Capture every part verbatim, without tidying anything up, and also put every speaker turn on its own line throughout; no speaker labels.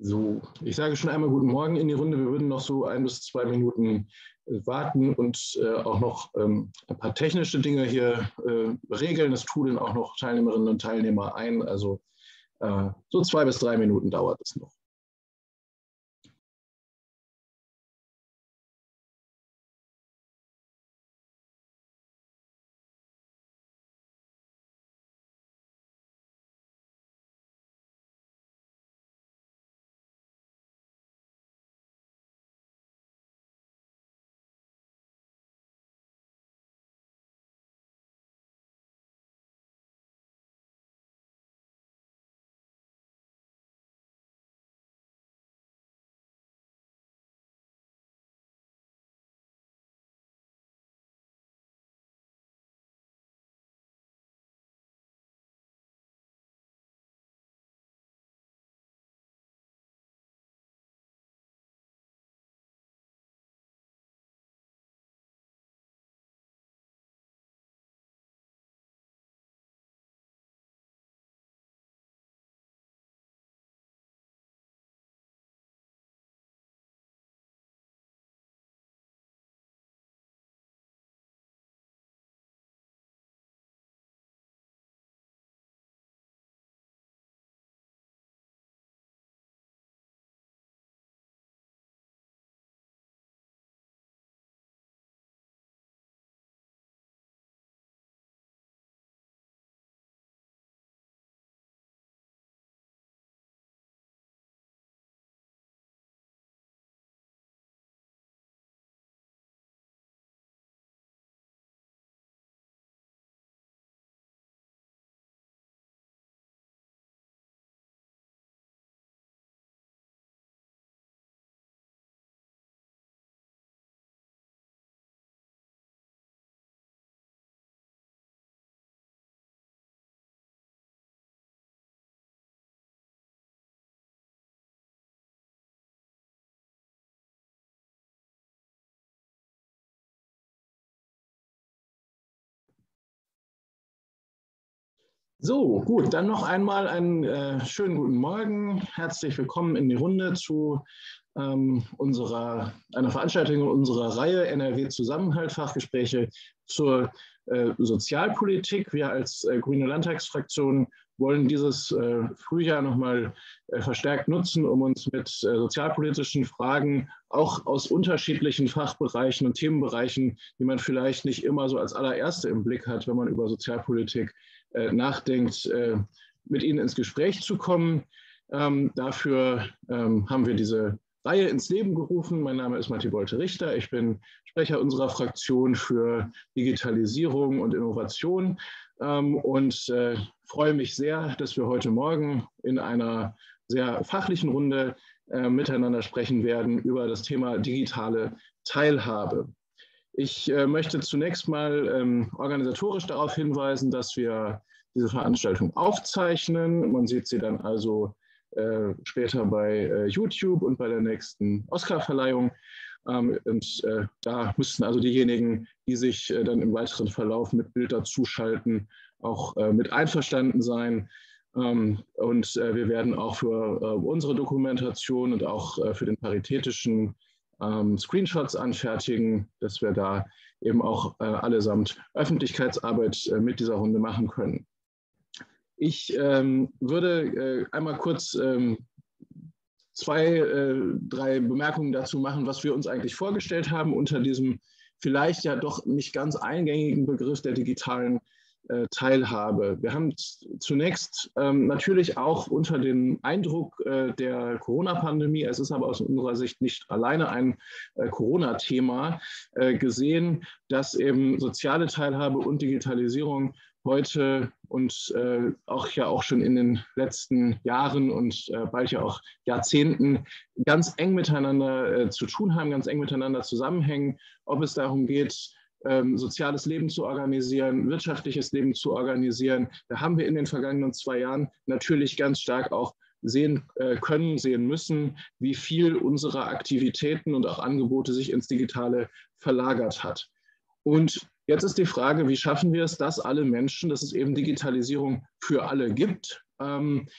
So, ich sage schon einmal guten Morgen in die Runde. Wir würden noch so ein bis zwei Minuten äh, warten und äh, auch noch ähm, ein paar technische Dinge hier äh, regeln. Es trudeln auch noch Teilnehmerinnen und Teilnehmer ein. Also äh, so zwei bis drei Minuten dauert es noch. So, gut, dann noch einmal einen äh, schönen guten Morgen. Herzlich willkommen in die Runde zu ähm, unserer, einer Veranstaltung unserer Reihe N R W Zusammenhalt, Fachgespräche zur äh, Sozialpolitik. Wir als äh, Grüne Landtagsfraktion wollen dieses äh, Frühjahr nochmal äh, verstärkt nutzen, um uns mit äh, sozialpolitischen Fragen auch aus unterschiedlichen Fachbereichen und Themenbereichen, die man vielleicht nicht immer so als allererste im Blick hat, wenn man über Sozialpolitik äh, nachdenkt, äh, mit Ihnen ins Gespräch zu kommen. Ähm, dafür ähm, haben wir diese Reihe ins Leben gerufen. Mein Name ist Matti Bolte-Richter. Ich bin Sprecher unserer Fraktion für Digitalisierung und Innovation ähm, und äh, freue mich sehr, dass wir heute Morgen in einer sehr fachlichen Runde äh, miteinander sprechen werden über das Thema digitale Teilhabe. Ich äh, möchte zunächst mal ähm, organisatorisch darauf hinweisen, dass wir diese Veranstaltung aufzeichnen. Man sieht sie dann also äh, später bei äh, YouTube und bei der nächsten Oscarverleihung. Ähm, und äh, da müssten also diejenigen, die sich äh, dann im weiteren Verlauf mit Bild dazuschalten, auch äh, mit einverstanden sein. Ähm, und äh, wir werden auch für äh, unsere Dokumentation und auch äh, für den paritätischen ähm, Screenshots anfertigen, dass wir da eben auch äh, allesamt Öffentlichkeitsarbeit äh, mit dieser Runde machen können. Ich ähm, würde äh, einmal kurz ähm, zwei, äh, drei Bemerkungen dazu machen, was wir uns eigentlich vorgestellt haben unter diesem vielleicht ja doch nicht ganz eingängigen Begriff der digitalen äh, Teilhabe. Wir haben zunächst ähm, natürlich auch unter dem Eindruck äh, der Corona-Pandemie, es ist aber aus unserer Sicht nicht alleine ein äh, Corona-Thema, äh, gesehen, dass eben soziale Teilhabe und Digitalisierung heute und äh, auch ja auch schon in den letzten Jahren und äh, bald ja auch Jahrzehnten ganz eng miteinander äh, zu tun haben, ganz eng miteinander zusammenhängen, ob es darum geht, ähm, soziales Leben zu organisieren, wirtschaftliches Leben zu organisieren. Da haben wir in den vergangenen zwei Jahren natürlich ganz stark auch sehen äh, können, sehen müssen, wie viel unserer Aktivitäten und auch Angebote sich ins Digitale verlagert hat. Und jetzt ist die Frage, wie schaffen wir es, dass alle Menschen, dass es eben Digitalisierung für alle gibt, ähm,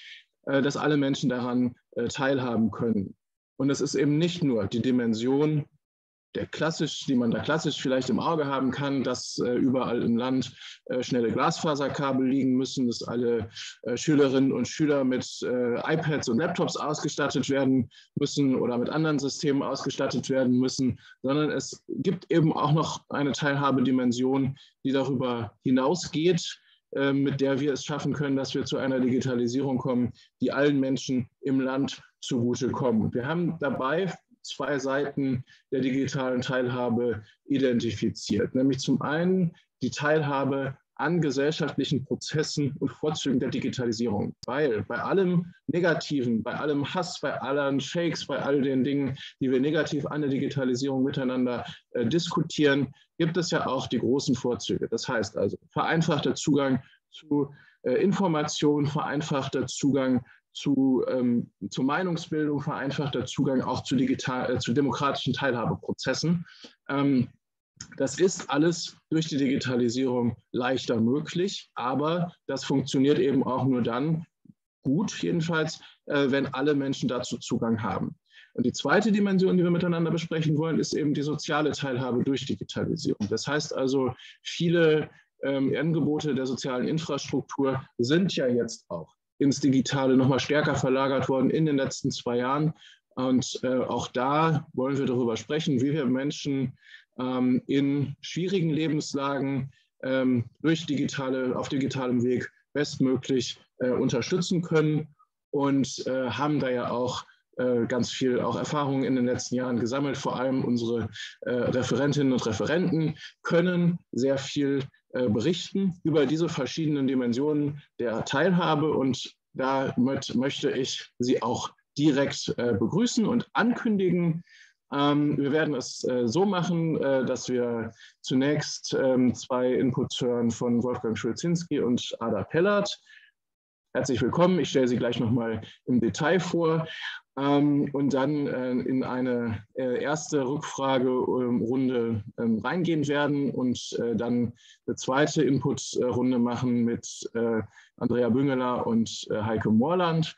dass alle Menschen daran teilhaben können. Und es ist eben nicht nur die Dimension, der klassisch, die man da klassisch vielleicht im Auge haben kann, dass äh, überall im Land äh, schnelle Glasfaserkabel liegen müssen, dass alle äh, Schülerinnen und Schüler mit äh, iPads und Laptops ausgestattet werden müssen oder mit anderen Systemen ausgestattet werden müssen, sondern es gibt eben auch noch eine Teilhabedimension, die darüber hinausgeht, äh, mit der wir es schaffen können, dass wir zu einer Digitalisierung kommen, die allen Menschen im Land zugutekommt. Wir haben dabei zwei Seiten der digitalen Teilhabe identifiziert, nämlich zum einen die Teilhabe an gesellschaftlichen Prozessen und Vorzügen der Digitalisierung, weil bei allem Negativen, bei allem Hass, bei allen Shakes, bei all den Dingen, die wir negativ an der Digitalisierung miteinander äh, diskutieren, gibt es ja auch die großen Vorzüge. Das heißt also vereinfachter Zugang zu äh, Informationen, vereinfachter Zugang Zu, ähm, zur Meinungsbildung, vereinfachter Zugang auch zu, digital, äh, zu demokratischen Teilhabeprozessen. Ähm, das ist alles durch die Digitalisierung leichter möglich, aber das funktioniert eben auch nur dann gut, jedenfalls, äh, wenn alle Menschen dazu Zugang haben. Und die zweite Dimension, die wir miteinander besprechen wollen, ist eben die soziale Teilhabe durch Digitalisierung. Das heißt also, viele ähm, Angebote der sozialen Infrastruktur sind ja jetzt auch ins Digitale noch mal stärker verlagert worden in den letzten zwei Jahren. Und äh, auch da wollen wir darüber sprechen, wie wir Menschen ähm, in schwierigen Lebenslagen ähm, durch digitale, auf digitalem Weg bestmöglich äh, unterstützen können und äh, haben da ja auch äh, ganz viel auch Erfahrung in den letzten Jahren gesammelt. Vor allem unsere äh, Referentinnen und Referenten können sehr viel berichten über diese verschiedenen Dimensionen der Teilhabe, und damit möchte ich Sie auch direkt äh, begrüßen und ankündigen. Ähm, wir werden es äh, so machen, äh, dass wir zunächst ähm, zwei Inputs hören von Wolfgang Schulzinski und Ada Pellert. Herzlich willkommen, ich stelle Sie gleich nochmal im Detail vor. Ähm, und dann äh, in eine äh, erste Rückfragerunde ähm, reingehen werden und äh, dann eine zweite Inputrunde machen mit äh, Andrea Büngeler und äh, Heike Moorland.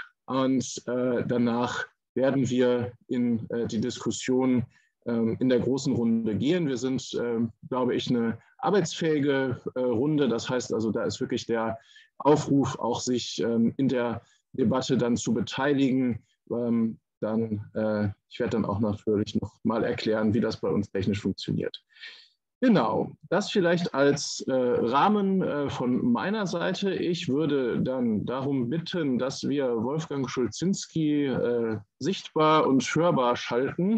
Und äh, danach werden wir in äh, die Diskussion äh, in der großen Runde gehen. Wir sind, äh, glaube ich, eine arbeitsfähige äh, Runde. Das heißt also, da ist wirklich der Aufruf, auch sich ähm, in der Debatte dann zu beteiligen. Ähm, dann, äh, ich werde dann auch natürlich noch mal erklären, wie das bei uns technisch funktioniert. Genau, das vielleicht als äh, Rahmen äh, von meiner Seite. Ich würde dann darum bitten, dass wir Wolfgang Schulzinski äh, sichtbar und hörbar schalten.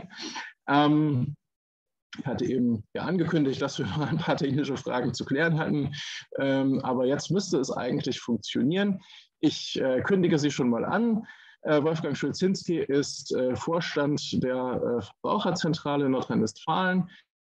Ähm, Ich hatte eben ja angekündigt, dass wir noch ein paar technische Fragen zu klären hatten, ähm, aber jetzt müsste es eigentlich funktionieren. Ich äh, kündige Sie schon mal an. Äh, Wolfgang Schulzinski ist äh, Vorstand der äh, Verbraucherzentrale Nordrhein-Westfalen,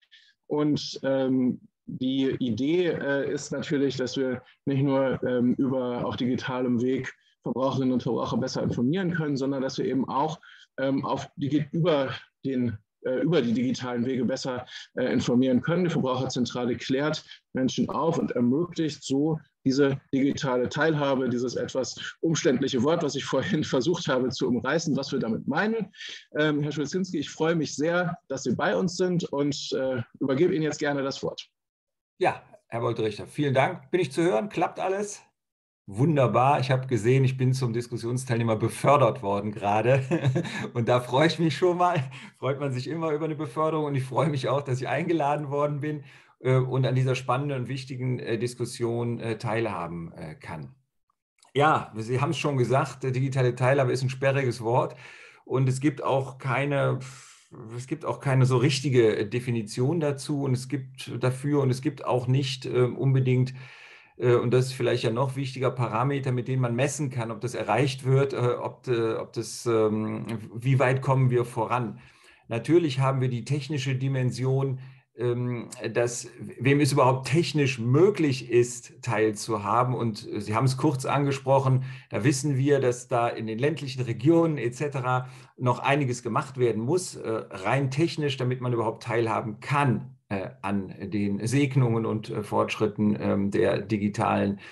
und ähm, die Idee äh, ist natürlich, dass wir nicht nur ähm, über auf digitalem Weg Verbraucherinnen und Verbraucher besser informieren können, sondern dass wir eben auch ähm, auf die, über den über die digitalen Wege besser äh, informieren können. Die Verbraucherzentrale klärt Menschen auf und ermöglicht so diese digitale Teilhabe, dieses etwas umständliche Wort, was ich vorhin versucht habe zu umreißen, was wir damit meinen. Ähm, Herr Schulzinski, ich freue mich sehr, dass Sie bei uns sind und äh, übergebe Ihnen jetzt gerne das Wort.
Ja, Herr Wolterichter, vielen Dank. Bin ich zu hören? Klappt alles? Wunderbar. Ich habe gesehen, ich bin zum Diskussionsteilnehmer befördert worden gerade. Und da freue ich mich schon mal. Freut man sich immer über eine Beförderung. Und ich freue mich auch, dass ich eingeladen worden bin äh, und an dieser spannenden und wichtigen äh, Diskussion äh, teilhaben äh, kann. Ja, Sie haben es schon gesagt, digitale Teilhabe ist ein sperriges Wort. Und es gibt auch keine... Es gibt auch keine so richtige Definition dazu, und es gibt dafür und es gibt auch nicht äh, unbedingt, äh, und das ist vielleicht ja noch wichtiger, Parameter, mit denen man messen kann, ob das erreicht wird, äh, ob, äh, ob das, ähm, wie weit kommen wir voran. Natürlich haben wir die technische Dimension, ähm, dass wem es überhaupt technisch möglich ist, teilzuhaben. Und Sie haben es kurz angesprochen, da wissen wir, dass da in den ländlichen Regionen et cetera noch einiges gemacht werden muss, äh, rein technisch, damit man überhaupt teilhaben kann äh, an den Segnungen und äh, Fortschritten äh, der digitalen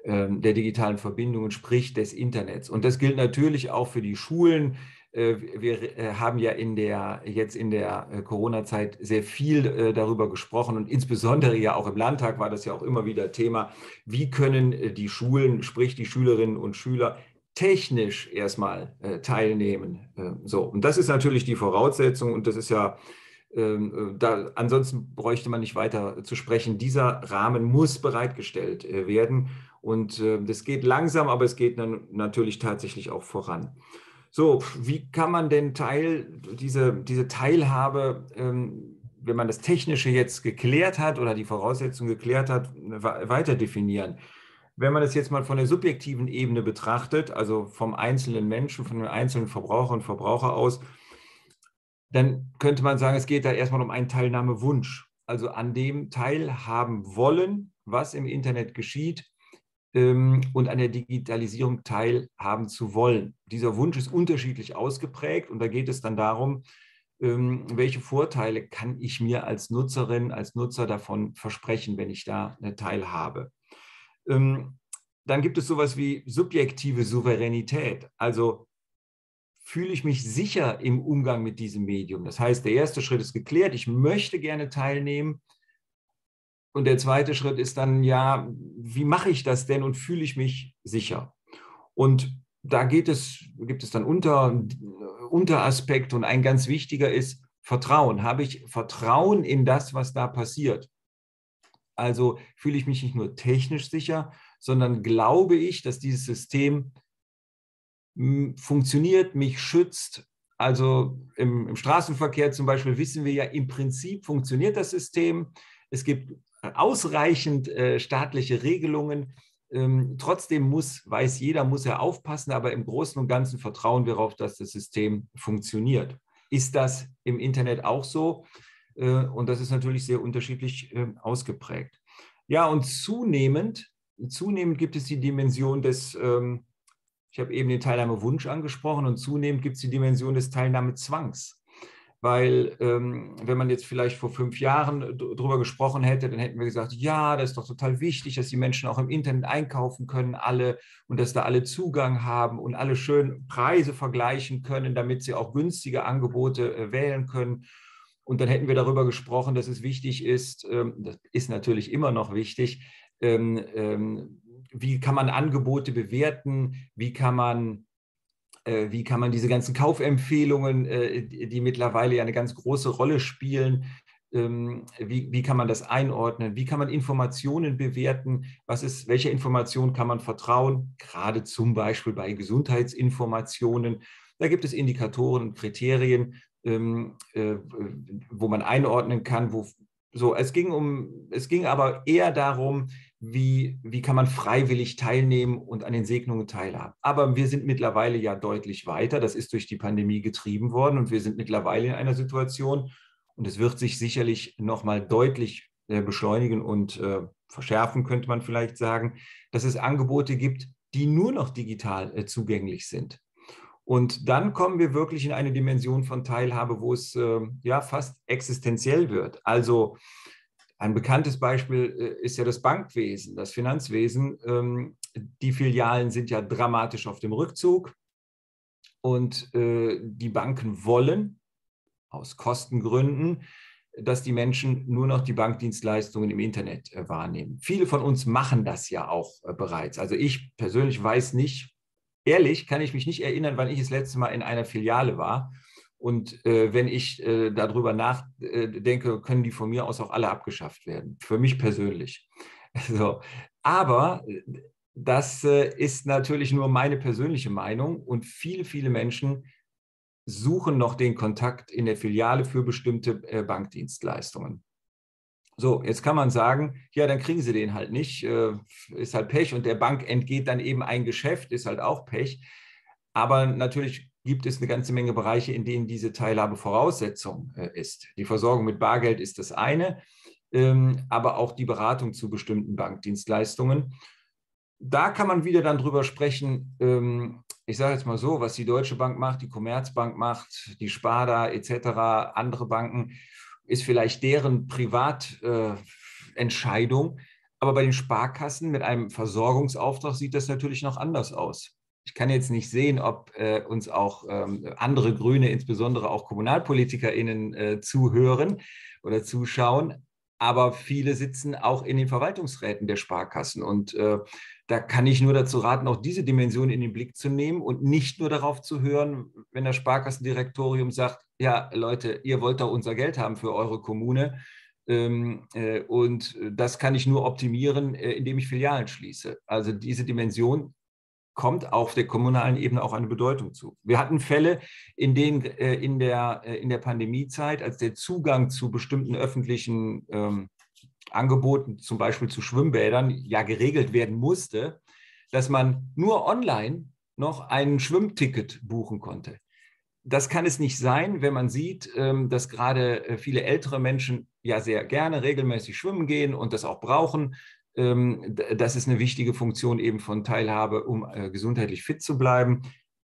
der digitalen Verbindungen, sprich des Internets. Und das gilt natürlich auch für die Schulen. Wir haben ja in der, jetzt in der Corona-Zeit sehr viel darüber gesprochen und insbesondere ja auch im Landtag war das ja auch immer wieder Thema. Wie können die Schulen, sprich die Schülerinnen und Schüler, technisch erstmal teilnehmen? So, und das ist natürlich die Voraussetzung und das ist ja, da, ansonsten bräuchte man nicht weiter zu sprechen. Dieser Rahmen muss bereitgestellt werden und das geht langsam, aber es geht dann natürlich tatsächlich auch voran. So, wie kann man denn Teil, diese, diese Teilhabe, ähm, wenn man das Technische jetzt geklärt hat oder die Voraussetzungen geklärt hat, weiter definieren? Wenn man das jetzt mal von der subjektiven Ebene betrachtet, also vom einzelnen Menschen, von den einzelnen Verbrauchern und Verbraucher aus, dann könnte man sagen, es geht da erstmal um einen Teilnahmewunsch, also an dem teilhaben wollen, was im Internet geschieht, und an der Digitalisierung teilhaben zu wollen. Dieser Wunsch ist unterschiedlich ausgeprägt und da geht es dann darum, welche Vorteile kann ich mir als Nutzerin, als Nutzer davon versprechen, wenn ich da teilhabe. Dann gibt es sowas wie subjektive Souveränität, also fühle ich mich sicher im Umgang mit diesem Medium. Das heißt, der erste Schritt ist geklärt, ich möchte gerne teilnehmen. Und der zweite Schritt ist dann, ja, wie mache ich das denn und fühle ich mich sicher? Und da geht es, gibt es dann Unter, Unteraspekte und ein ganz wichtiger ist Vertrauen. Habe ich Vertrauen in das, was da passiert? Also fühle ich mich nicht nur technisch sicher, sondern glaube ich, dass dieses System funktioniert, mich schützt. Also im, im Straßenverkehr zum Beispiel wissen wir ja, im Prinzip funktioniert das System. Es gibt ausreichend äh, staatliche Regelungen. Ähm, trotzdem muss, weiß jeder, muss er aufpassen, aber im Großen und Ganzen vertrauen wir darauf, dass das System funktioniert. Ist das im Internet auch so? Äh, und das ist natürlich sehr unterschiedlich äh, ausgeprägt. Ja, und zunehmend, zunehmend gibt es die Dimension des, ähm, ich habe eben den Teilnahmewunsch angesprochen, und zunehmend gibt es die Dimension des Teilnahmezwangs. Weil ähm, wenn man jetzt vielleicht vor fünf Jahren darüber gesprochen hätte, dann hätten wir gesagt, ja, das ist doch total wichtig, dass die Menschen auch im Internet einkaufen können, alle, und dass da alle Zugang haben und alle schön Preise vergleichen können, damit sie auch günstige Angebote äh, wählen können. Und dann hätten wir darüber gesprochen, dass es wichtig ist, ähm, das ist natürlich immer noch wichtig, ähm, ähm, wie kann man Angebote bewerten, wie kann man Wie kann man diese ganzen Kaufempfehlungen, die mittlerweile ja eine ganz große Rolle spielen, wie, wie kann man das einordnen? Wie kann man Informationen bewerten? Was ist, welcher Information kann man vertrauen? Gerade zum Beispiel bei Gesundheitsinformationen. Da gibt es Indikatoren und Kriterien, wo man einordnen kann. Wo, so, es ging um, es ging aber eher darum, Wie, wie kann man freiwillig teilnehmen und an den Segnungen teilhaben. Aber wir sind mittlerweile ja deutlich weiter. Das ist durch die Pandemie getrieben worden und wir sind mittlerweile in einer Situation, und es wird sich sicherlich noch mal deutlich äh, beschleunigen und äh, verschärfen, könnte man vielleicht sagen, dass es Angebote gibt, die nur noch digital äh, zugänglich sind. Und dann kommen wir wirklich in eine Dimension von Teilhabe, wo es äh, ja fast existenziell wird. Also ein bekanntes Beispiel ist ja das Bankwesen, das Finanzwesen. Die Filialen sind ja dramatisch auf dem Rückzug und die Banken wollen aus Kostengründen, dass die Menschen nur noch die Bankdienstleistungen im Internet wahrnehmen. Viele von uns machen das ja auch bereits. Also ich persönlich weiß nicht, ehrlich kann ich mich nicht erinnern, wann ich das letzte Mal in einer Filiale war. Und äh, wenn ich äh, darüber nachdenke, können die von mir aus auch alle abgeschafft werden. Für mich persönlich. So. Aber das äh, ist natürlich nur meine persönliche Meinung. Und viele, viele Menschen suchen noch den Kontakt in der Filiale für bestimmte äh, Bankdienstleistungen. So, jetzt kann man sagen, ja, dann kriegen sie den halt nicht. Äh, ist halt Pech. Und der Bank entgeht dann eben ein Geschäft, ist halt auch Pech. Aber natürlich gibt es eine ganze Menge Bereiche, in denen diese Teilhabe Voraussetzung äh, ist. Die Versorgung mit Bargeld ist das eine, ähm, aber auch die Beratung zu bestimmten Bankdienstleistungen. Da kann man wieder dann drüber sprechen, ähm, ich sage jetzt mal so, was die Deutsche Bank macht, die Commerzbank macht, die Sparda et cetera, andere Banken, ist vielleicht deren Privatentscheidung. Äh, Aber bei den Sparkassen mit einem Versorgungsauftrag sieht das natürlich noch anders aus. Ich kann jetzt nicht sehen, ob äh, uns auch ähm, andere Grüne, insbesondere auch KommunalpolitikerInnen, äh, zuhören oder zuschauen. Aber viele sitzen auch in den Verwaltungsräten der Sparkassen. Und äh, da kann ich nur dazu raten, auch diese Dimension in den Blick zu nehmen und nicht nur darauf zu hören, wenn das Sparkassendirektorium sagt, ja, Leute, ihr wollt doch unser Geld haben für eure Kommune. Ähm, äh, und das kann ich nur optimieren, äh, indem ich Filialen schließe. Also diese Dimension kommt auf der kommunalen Ebene auch eine Bedeutung zu. Wir hatten Fälle, in denen äh, in, der, äh, in der Pandemiezeit, als der Zugang zu bestimmten öffentlichen ähm, Angeboten, zum Beispiel zu Schwimmbädern, ja geregelt werden musste, dass man nur online noch ein Schwimmticket buchen konnte. Das kann es nicht sein, wenn man sieht, dass gerade viele ältere Menschen ja sehr gerne regelmäßig schwimmen gehen und das auch brauchen. Das ist eine wichtige Funktion eben von Teilhabe, um gesundheitlich fit zu bleiben.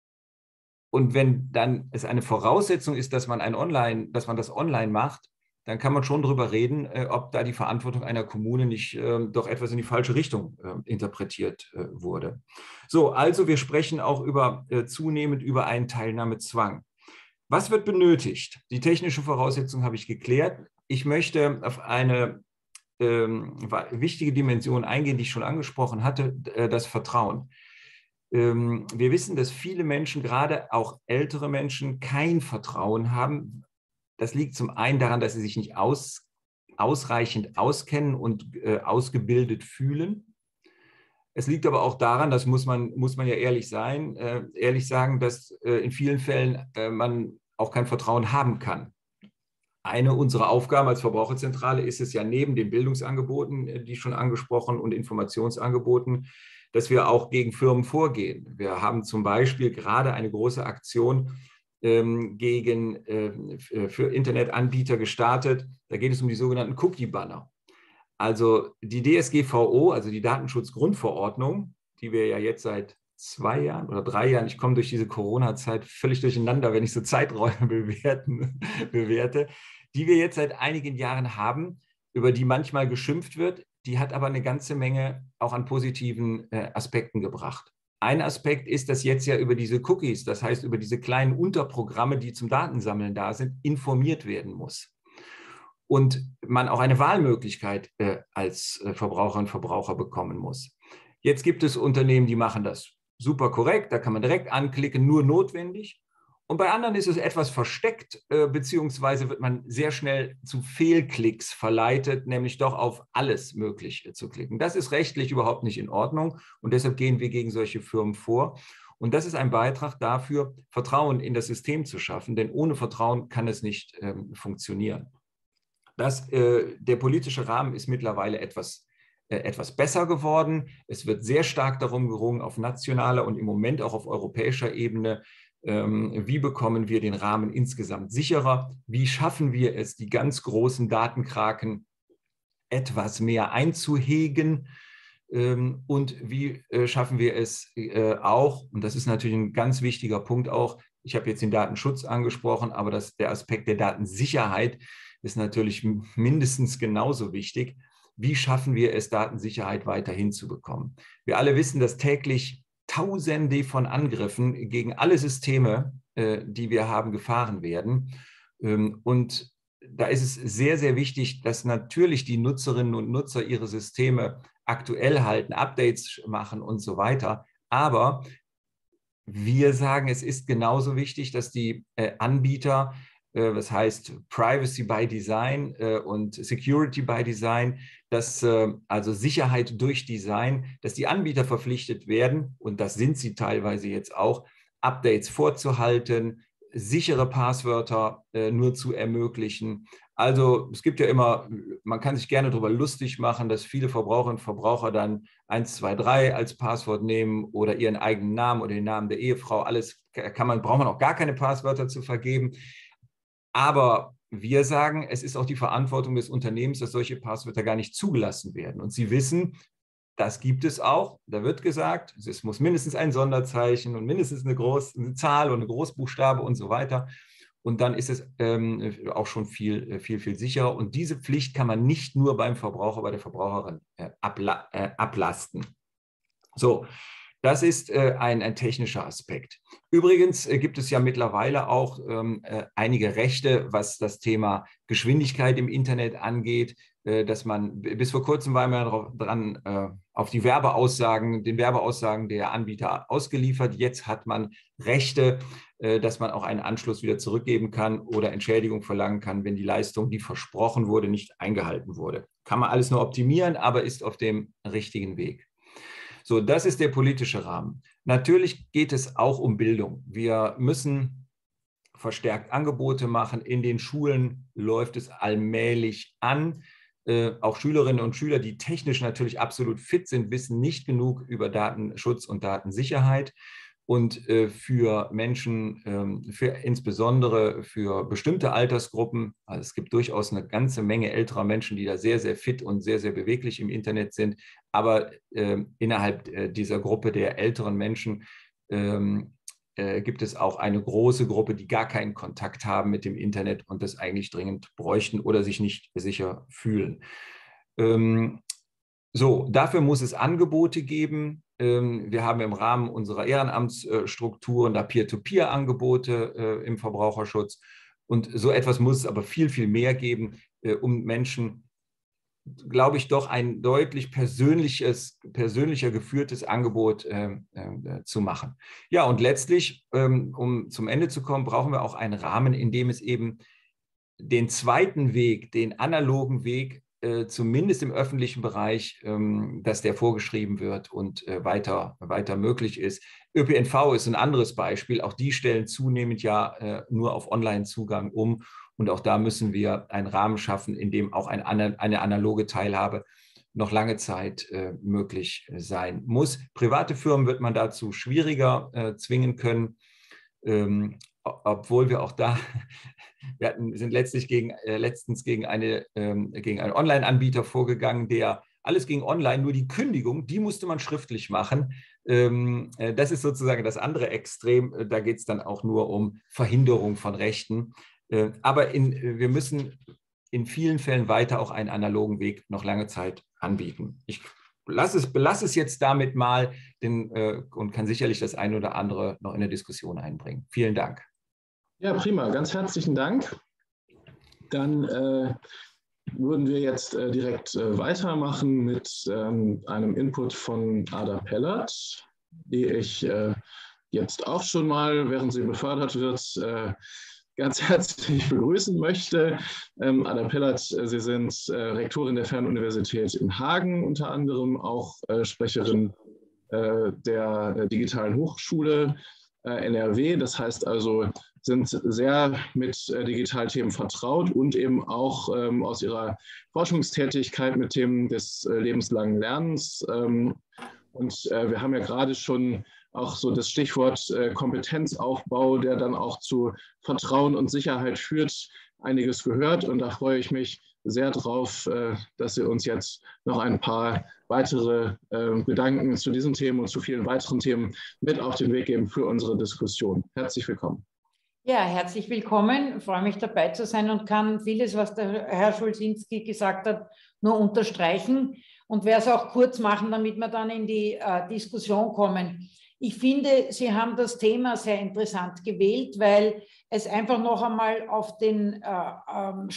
Und wenn dann es eine Voraussetzung ist, dass man ein Online, dass man das online macht, dann kann man schon darüber reden, ob da die Verantwortung einer Kommune nicht äh, doch etwas in die falsche Richtung äh, interpretiert äh, wurde. So, also wir sprechen auch über äh, zunehmend über einen Teilnahmezwang. Was wird benötigt? Die technische Voraussetzung habe ich geklärt. Ich möchte auf eine ähm, wichtige Dimension eingehen, die ich schon angesprochen hatte, äh, das Vertrauen. Ähm, wir wissen, dass viele Menschen, gerade auch ältere Menschen, kein Vertrauen haben. Das liegt zum einen daran, dass sie sich nicht aus, ausreichend auskennen und äh, ausgebildet fühlen. Es liegt aber auch daran, das muss man, muss man ja ehrlich sein, äh, ehrlich sagen, dass äh, in vielen Fällen äh, man auch kein Vertrauen haben kann. Eine unserer Aufgaben als Verbraucherzentrale ist es ja neben den Bildungsangeboten, die schon angesprochen, und Informationsangeboten, dass wir auch gegen Firmen vorgehen. Wir haben zum Beispiel gerade eine große Aktion ähm, gegen, äh, für Internetanbieter gestartet. Da geht es um die sogenannten Cookie-Banner. Also die D S G V O, also die Datenschutzgrundverordnung, die wir ja jetzt seit zwei Jahren oder drei Jahren, ich komme durch diese Corona-Zeit völlig durcheinander, wenn ich so Zeiträume bewerten, bewerte, die wir jetzt seit einigen Jahren haben, über die manchmal geschimpft wird, die hat aber eine ganze Menge auch an positiven äh, Aspekten gebracht. Ein Aspekt ist, dass jetzt ja über diese Cookies, das heißt über diese kleinen Unterprogramme, die zum Datensammeln da sind, informiert werden muss. Und man auch eine Wahlmöglichkeit äh, als äh, Verbraucher und Verbraucher bekommen muss. Jetzt gibt es Unternehmen, die machen das super korrekt, da kann man direkt anklicken, nur notwendig. Und bei anderen ist es etwas versteckt, äh, beziehungsweise wird man sehr schnell zu Fehlklicks verleitet, nämlich doch auf alles Mögliche zu klicken. Das ist rechtlich überhaupt nicht in Ordnung und deshalb gehen wir gegen solche Firmen vor. Und das ist ein Beitrag dafür, Vertrauen in das System zu schaffen, denn ohne Vertrauen kann es nicht ähm, funktionieren. Das, äh, der politische Rahmen ist mittlerweile etwas, äh, etwas besser geworden. Es wird sehr stark darum gerungen, auf nationaler und im Moment auch auf europäischer Ebene, ähm, wie bekommen wir den Rahmen insgesamt sicherer? Wie schaffen wir es, die ganz großen Datenkraken etwas mehr einzuhegen? Ähm, und wie äh, schaffen wir es äh, auch, und das ist natürlich ein ganz wichtiger Punkt auch, ich habe jetzt den Datenschutz angesprochen, aber das, der Aspekt der Datensicherheit ist natürlich mindestens genauso wichtig. Wie schaffen wir es, Datensicherheit weiterhin zu bekommen? Wir alle wissen, dass täglich Tausende von Angriffen gegen alle Systeme, äh, die wir haben, gefahren werden. Ähm, und da ist es sehr, sehr wichtig, dass natürlich die Nutzerinnen und Nutzer ihre Systeme aktuell halten, Updates machen und so weiter. Aber wir sagen, es ist genauso wichtig, dass die äh, Anbieter, äh, das heißt Privacy by Design äh, und Security by Design, dass äh, also Sicherheit durch Design, dass die Anbieter verpflichtet werden, und das sind sie teilweise jetzt auch, Updates vorzuhalten, sichere Passwörter äh, nur zu ermöglichen. Also es gibt ja immer, man kann sich gerne darüber lustig machen, dass viele Verbraucherinnen und Verbraucher dann eins zwei drei als Passwort nehmen oder ihren eigenen Namen oder den Namen der Ehefrau. Alles kann man, braucht man auch gar keine Passwörter zu vergeben. Aber wir sagen, es ist auch die Verantwortung des Unternehmens, dass solche Passwörter gar nicht zugelassen werden. Und Sie wissen, das gibt es auch. Da wird gesagt, es muss mindestens ein Sonderzeichen und mindestens eine, Groß-, eine Zahl und eine Großbuchstabe und so weiter. Und dann ist es ähm, auch schon viel, viel, viel sicherer. Und diese Pflicht kann man nicht nur beim Verbraucher, bei der Verbraucherin äh, abla äh, ablasten. So, das ist äh, ein, ein technischer Aspekt. Übrigens äh, gibt es ja mittlerweile auch ähm, äh, einige Rechte, was das Thema Geschwindigkeit im Internet angeht, äh, dass man, bis vor kurzem war man drauf, dran, äh, auf die Werbeaussagen, den Werbeaussagen der Anbieter ausgeliefert. Jetzt hat man Rechte, äh, dass man auch einen Anschluss wieder zurückgeben kann oder Entschädigung verlangen kann, wenn die Leistung, die versprochen wurde, nicht eingehalten wurde. Kann man alles nur optimieren, aber ist auf dem richtigen Weg. So, das ist der politische Rahmen. Natürlich geht es auch um Bildung. Wir müssen verstärkt Angebote machen. In den Schulen läuft es allmählich an. Äh, auch Schülerinnen und Schüler, die technisch natürlich absolut fit sind, wissen nicht genug über Datenschutz und Datensicherheit. Und äh, für Menschen, ähm, für, insbesondere für bestimmte Altersgruppen, also es gibt durchaus eine ganze Menge älterer Menschen, die da sehr, sehr fit und sehr, sehr beweglich im Internet sind, aber äh, innerhalb äh, dieser Gruppe der älteren Menschen ähm, äh, gibt es auch eine große Gruppe, die gar keinen Kontakt haben mit dem Internet und das eigentlich dringend bräuchten oder sich nicht sicher fühlen. Ähm, So, dafür muss es Angebote geben. Wir haben im Rahmen unserer Ehrenamtsstrukturen da Peer-to-Peer-Angebote im Verbraucherschutz. Und so etwas muss es aber viel, viel mehr geben, um Menschen, glaube ich, doch ein deutlich persönliches, persönlicher geführtes Angebot zu machen. Ja, und letztlich, um zum Ende zu kommen, brauchen wir auch einen Rahmen, in dem es eben den zweiten Weg, den analogen Weg, äh, zumindest im öffentlichen Bereich, ähm, dass der vorgeschrieben wird und äh, weiter, weiter möglich ist. Ö P N V ist ein anderes Beispiel. Auch die stellen zunehmend ja äh, nur auf Online-Zugang um. Und auch da müssen wir einen Rahmen schaffen, in dem auch ein, eine analoge Teilhabe noch lange Zeit äh, möglich sein muss. Private Firmen wird man dazu schwieriger äh, zwingen können, ähm, obwohl wir auch da Wir hatten, sind letztlich gegen, äh, letztens gegen, eine, ähm, gegen einen Online-Anbieter vorgegangen, der alles ging online, nur die Kündigung, die musste man schriftlich machen. Ähm, äh, das ist sozusagen das andere Extrem. Da geht es dann auch nur um Verhinderung von Rechten. Äh, aber in, wir müssen in vielen Fällen weiter auch einen analogen Weg noch lange Zeit anbieten. Ich lasse es, belasse es jetzt damit mal denn, äh, und kann sicherlich das eine oder andere noch in der Diskussion einbringen. Vielen Dank.
Ja, prima. Ganz herzlichen Dank. Dann äh, würden wir jetzt äh, direkt äh, weitermachen mit ähm, einem Input von Ada Pellert, die ich äh, jetzt auch schon mal, während sie befördert wird, äh, ganz herzlich begrüßen möchte. Ähm, Ada Pellert, äh, Sie sind äh, Rektorin der Fernuniversität in Hagen, unter anderem auch äh, Sprecherin äh, der äh, Digitalen Hochschule äh, N R W. Das heißt also, sind sehr mit äh, Digitalthemen vertraut und eben auch ähm, aus ihrer Forschungstätigkeit mit Themen des äh, lebenslangen Lernens. Ähm, und äh, wir haben ja gerade schon auch so das Stichwort äh, Kompetenzaufbau, der dann auch zu Vertrauen und Sicherheit führt, einiges gehört. Und da freue ich mich sehr drauf, äh, dass Sie uns jetzt noch ein paar weitere äh, Gedanken zu diesen Themen und zu vielen weiteren Themen mit auf den Weg geben für unsere Diskussion. Herzlich willkommen.
Ja, herzlich willkommen. Ich freue mich, dabei zu sein und kann vieles, was der Herr Schulzinski gesagt hat, nur unterstreichen und werde es auch kurz machen, damit wir dann in die äh, Diskussion kommen. Ich finde, Sie haben das Thema sehr interessant gewählt, weil es einfach noch einmal auf den äh, äh,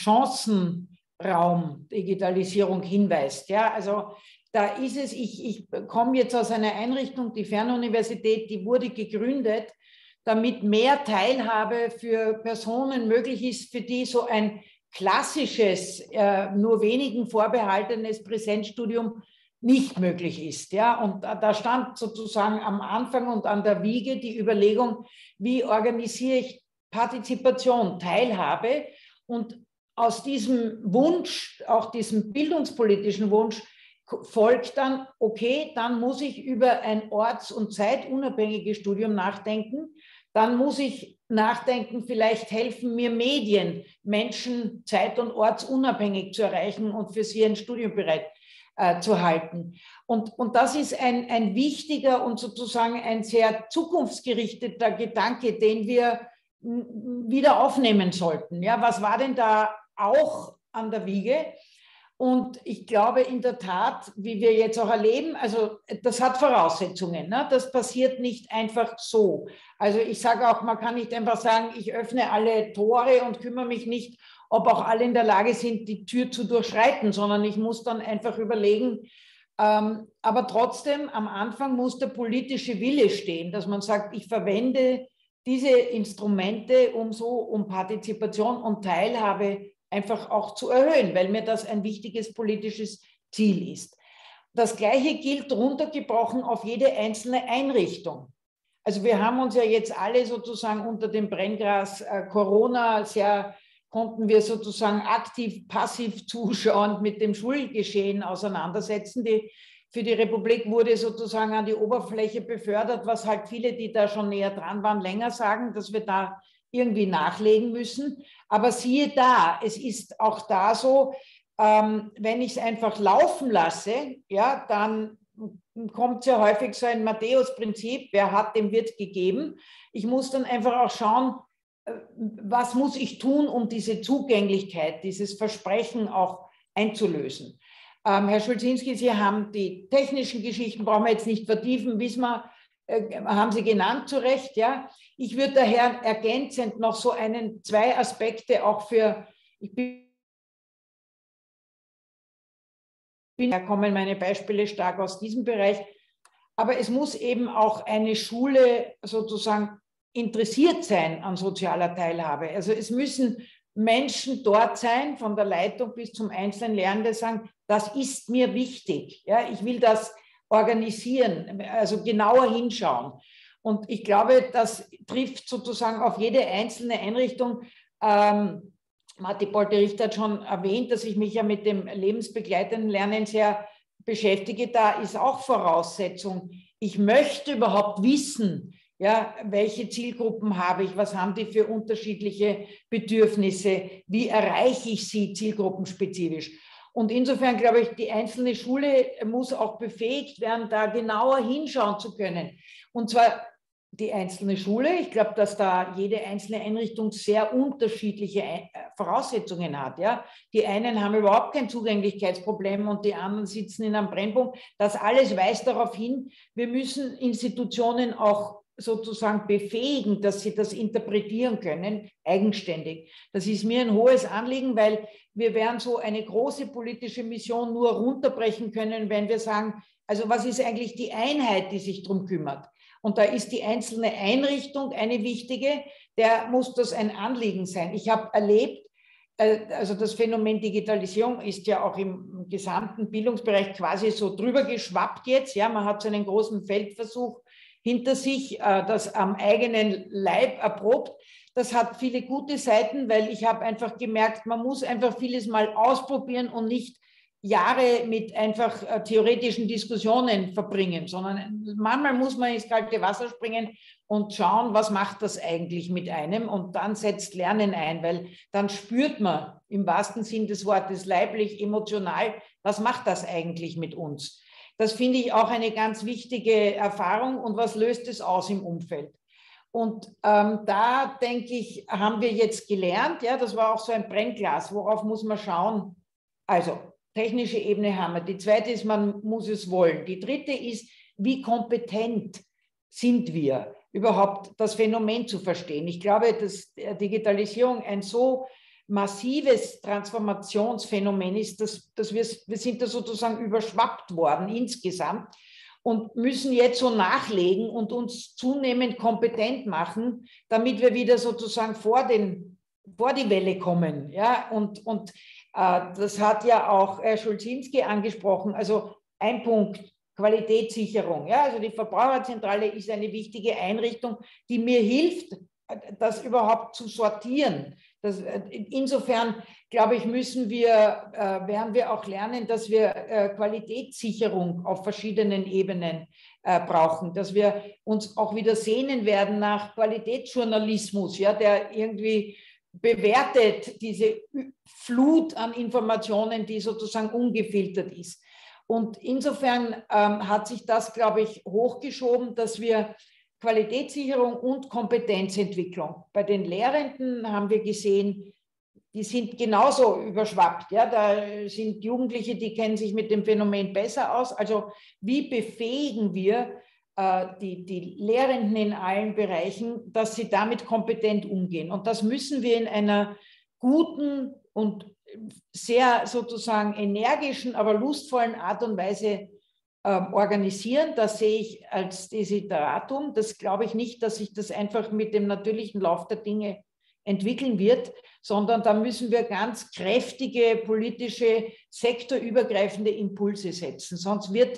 Chancenraum Digitalisierung hinweist. Ja, also da ist es, ich, ich komme jetzt aus einer Einrichtung, die Fernuniversität, die wurde gegründet, damit mehr Teilhabe für Personen möglich ist, für die so ein klassisches, äh, nur wenigen vorbehaltenes Präsenzstudium nicht möglich ist. Ja? Und da stand sozusagen am Anfang und an der Wiege die Überlegung, wie organisiere ich Partizipation, Teilhabe? Und aus diesem Wunsch, auch diesem bildungspolitischen Wunsch, folgt dann, okay, dann muss ich über ein orts- und zeitunabhängiges Studium nachdenken. Dann muss ich nachdenken, vielleicht helfen mir Medien, Menschen zeit- und ortsunabhängig zu erreichen und für sie ein Studium bereit äh, zu halten. Und, und das ist ein, ein wichtiger und sozusagen ein sehr zukunftsgerichteter Gedanke, den wir wieder aufnehmen sollten. Ja, was war denn da auch an der Wiege? Und ich glaube in der Tat, wie wir jetzt auch erleben, also das hat Voraussetzungen. Ne? Das passiert nicht einfach so. Also ich sage auch, man kann nicht einfach sagen, ich öffne alle Tore und kümmere mich nicht, ob auch alle in der Lage sind, die Tür zu durchschreiten, sondern ich muss dann einfach überlegen, ähm, aber trotzdem am Anfang muss der politische Wille stehen, dass man sagt, ich verwende diese Instrumente, um so um Partizipation und Teilhabe einfach auch zu erhöhen, weil mir das ein wichtiges politisches Ziel ist. Das Gleiche gilt runtergebrochen auf jede einzelne Einrichtung. Also wir haben uns ja jetzt alle sozusagen unter dem Brenngras äh, Corona sehr, konnten wir sozusagen aktiv, passiv zuschauen mit dem Schulgeschehen auseinandersetzen. Die, für die Republik wurde sozusagen an die Oberfläche befördert, was halt viele, die da schon näher dran waren, länger sagen, dass wir da irgendwie nachlegen müssen. Aber siehe da, es ist auch da so, ähm, wenn ich es einfach laufen lasse, ja, dann kommt sehr häufig so ein Matthäus-Prinzip, wer hat, dem wird gegeben. Ich muss dann einfach auch schauen, was muss ich tun, um diese Zugänglichkeit, dieses Versprechen auch einzulösen. Ähm, Herr Schulzinski, Sie haben die technischen Geschichten, brauchen wir jetzt nicht vertiefen, wissen wir, äh, haben Sie genannt zu Recht, ja. Ich würde daher ergänzend noch so einen, zwei Aspekte auch für, ich bin, da kommen meine Beispiele stark aus diesem Bereich, aber es muss eben auch eine Schule sozusagen interessiert sein an sozialer Teilhabe. Also es müssen Menschen dort sein, von der Leitung bis zum einzelnen Lernenden, sagen, das ist mir wichtig. Ja, ich will das organisieren, also genauer hinschauen. Und ich glaube, das trifft sozusagen auf jede einzelne Einrichtung. Ähm, Marti Polter-Richter hat schon erwähnt, dass ich mich ja mit dem lebensbegleitenden Lernen sehr beschäftige. Da ist auch Voraussetzung. Ich möchte überhaupt wissen, ja, welche Zielgruppen habe ich, was haben die für unterschiedliche Bedürfnisse, wie erreiche ich sie zielgruppenspezifisch. Und insofern glaube ich, die einzelne Schule muss auch befähigt werden, da genauer hinschauen zu können. Und zwar die einzelne Schule. Ich glaube, dass da jede einzelne Einrichtung sehr unterschiedliche Voraussetzungen hat. Ja? Die einen haben überhaupt kein Zugänglichkeitsproblem und die anderen sitzen in einem Brennpunkt. Das alles weist darauf hin, wir müssen Institutionen auch sozusagen befähigen, dass sie das interpretieren können, eigenständig. Das ist mir ein hohes Anliegen, weil wir werden so eine große politische Mission nur runterbrechen können, wenn wir sagen, also was ist eigentlich die Einheit, die sich darum kümmert? Und da ist die einzelne Einrichtung eine wichtige, der muss das ein Anliegen sein. Ich habe erlebt, also das Phänomen Digitalisierung ist ja auch im gesamten Bildungsbereich quasi so drüber geschwappt jetzt. Ja, man hat so einen großen Feldversuch hinter sich, das am eigenen Leib erprobt. Das hat viele gute Seiten, weil ich habe einfach gemerkt, man muss einfach vieles mal ausprobieren und nicht Jahre mit einfach äh, theoretischen Diskussionen verbringen, sondern manchmal muss man ins kalte Wasser springen und schauen, was macht das eigentlich mit einem, und dann setzt Lernen ein, weil dann spürt man im wahrsten Sinn des Wortes leiblich, emotional, was macht das eigentlich mit uns. Das finde ich auch eine ganz wichtige Erfahrung, und was löst es aus im Umfeld. Und ähm, da denke ich, haben wir jetzt gelernt, ja, das war auch so ein Brennglas, worauf muss man schauen. Also technische Ebene haben wir. Die zweite ist, man muss es wollen. Die dritte ist, wie kompetent sind wir, überhaupt das Phänomen zu verstehen. Ich glaube, dass Digitalisierung ein so massives Transformationsphänomen ist, dass, dass wir, wir sind da sozusagen überschwappt worden insgesamt und müssen jetzt so nachlegen und uns zunehmend kompetent machen, damit wir wieder sozusagen vor, den, vor die Welle kommen. Ja? Und, und äh, das hat ja auch Herr Schulzinski angesprochen. Also ein Punkt, Qualitätssicherung. Ja? Also die Verbraucherzentrale ist eine wichtige Einrichtung, die mir hilft, das überhaupt zu sortieren. Das, insofern, glaube ich, müssen wir, äh, werden wir auch lernen, dass wir äh, Qualitätssicherung auf verschiedenen Ebenen äh, brauchen, dass wir uns auch wieder sehnen werden nach Qualitätsjournalismus, ja, der irgendwie bewertet diese Flut an Informationen, die sozusagen ungefiltert ist. Und insofern ähm, hat sich das, glaube ich, hochgeschoben, dass wir Qualitätssicherung und Kompetenzentwicklung. Bei den Lehrenden haben wir gesehen, die sind genauso überschwappt. Ja? Da sind Jugendliche, die kennen sich mit dem Phänomen besser aus. Also wie befähigen wir äh, die, die Lehrenden in allen Bereichen, dass sie damit kompetent umgehen? Und das müssen wir in einer guten und sehr sozusagen energischen, aber lustvollen Art und Weise organisieren. Das sehe ich als Desideratum. Das glaube ich nicht, dass sich das einfach mit dem natürlichen Lauf der Dinge entwickeln wird, sondern da müssen wir ganz kräftige politische, sektorübergreifende Impulse setzen. Sonst wird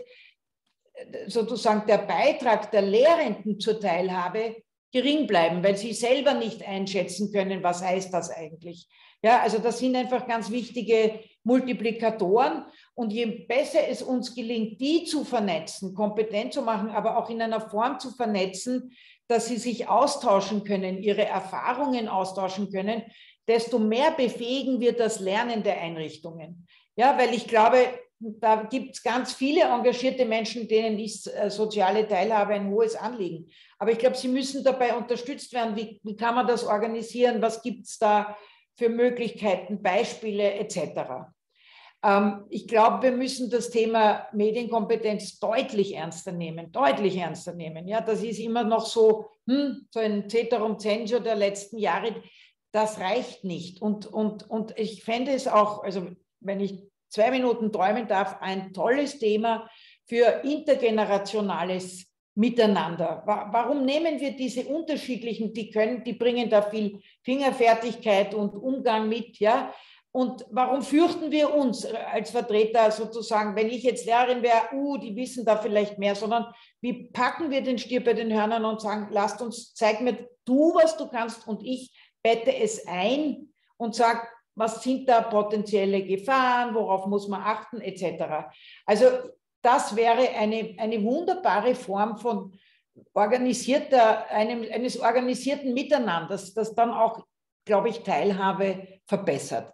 sozusagen der Beitrag der Lehrenden zur Teilhabe gering bleiben, weil sie selber nicht einschätzen können, was heißt das eigentlich. Ja, also das sind einfach ganz wichtige Multiplikatoren. Und je besser es uns gelingt, die zu vernetzen, kompetent zu machen, aber auch in einer Form zu vernetzen, dass sie sich austauschen können, ihre Erfahrungen austauschen können, desto mehr befähigen wir das Lernen der Einrichtungen. Ja, weil ich glaube, da gibt es ganz viele engagierte Menschen, denen ist äh, soziale Teilhabe ein hohes Anliegen. Aber ich glaube, sie müssen dabei unterstützt werden. Wie, wie kann man das organisieren? Was gibt es da für Möglichkeiten, Beispiele et cetera. Ähm, ich glaube, wir müssen das Thema Medienkompetenz deutlich ernster nehmen, deutlich ernster nehmen. Ja, das ist immer noch so, hm, so ein Ceterum censeo der letzten Jahre. Das reicht nicht. Und, und, und ich fände es auch, also wenn ich zwei Minuten träumen darf, ein tolles Thema für intergenerationales Miteinander. Warum nehmen wir diese unterschiedlichen, die können, die bringen da viel Fingerfertigkeit und Umgang mit, ja? Und warum fürchten wir uns als Vertreter sozusagen, wenn ich jetzt Lehrerin wäre, uh, die wissen da vielleicht mehr, sondern wie packen wir den Stier bei den Hörnern und sagen, lasst uns, zeig mir du, was du kannst und ich bette es ein und sage, was sind da potenzielle Gefahren, worauf muss man achten, et cetera. Also das wäre eine, eine wunderbare Form von organisierter, einem, eines organisierten Miteinanders, das dann auch, glaube ich, Teilhabe verbessert.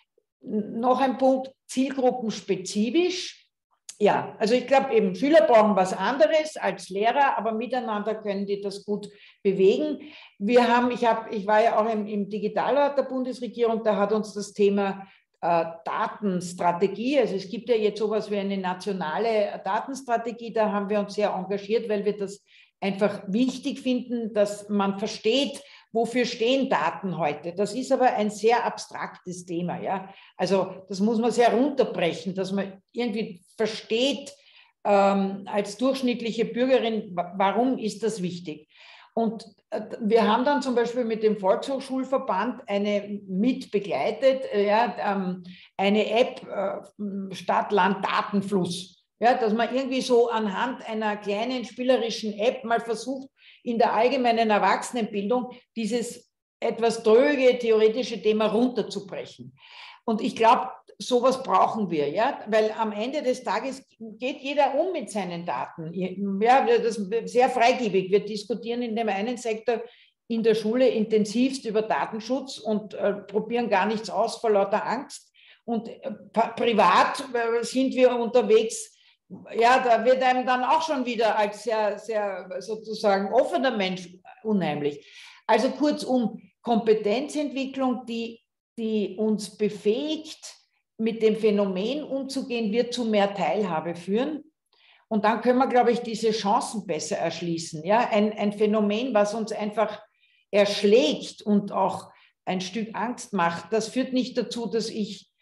Noch ein Punkt, zielgruppenspezifisch. Ja, also ich glaube eben, Schüler brauchen was anderes als Lehrer, aber miteinander können die das gut bewegen. Wir haben, ich, hab, ich war ja auch im, im Digitalrat der Bundesregierung, da hat uns das Thema äh, Datenstrategie, also es gibt ja jetzt sowas wie eine nationale Datenstrategie, da haben wir uns sehr engagiert, weil wir das einfach wichtig finden, dass man versteht, wofür stehen Daten heute. Das ist aber ein sehr abstraktes Thema. Ja? Also das muss man sehr runterbrechen, dass man irgendwie versteht ähm, als durchschnittliche Bürgerin, warum ist das wichtig. Und wir haben dann zum Beispiel mit dem Volkshochschulverband eine mit begleitet, äh, ja, ähm, eine App äh, Stadt-Land-Datenfluss, ja, dass man irgendwie so anhand einer kleinen spielerischen App mal versucht, in der allgemeinen Erwachsenenbildung dieses etwas dröge theoretische Thema runterzubrechen. Und ich glaube, sowas brauchen wir, ja, weil am Ende des Tages geht jeder um mit seinen Daten. Ja, das ist sehr freigebig. Wir diskutieren in dem einen Sektor in der Schule intensivst über Datenschutz und äh, probieren gar nichts aus vor lauter Angst. Und äh, privat äh, sind wir unterwegs. Ja, da wird einem dann auch schon wieder als sehr, sehr sozusagen offener Mensch unheimlich. Also kurzum, Kompetenzentwicklung, die, die uns befähigt, mit dem Phänomen umzugehen, wird zu mehr Teilhabe führen. Und dann können wir, glaube ich, diese Chancen besser erschließen. Ja, ein, ein Phänomen, was uns einfach erschlägt und auch ein Stück Angst macht, das führt nicht dazu, dass ich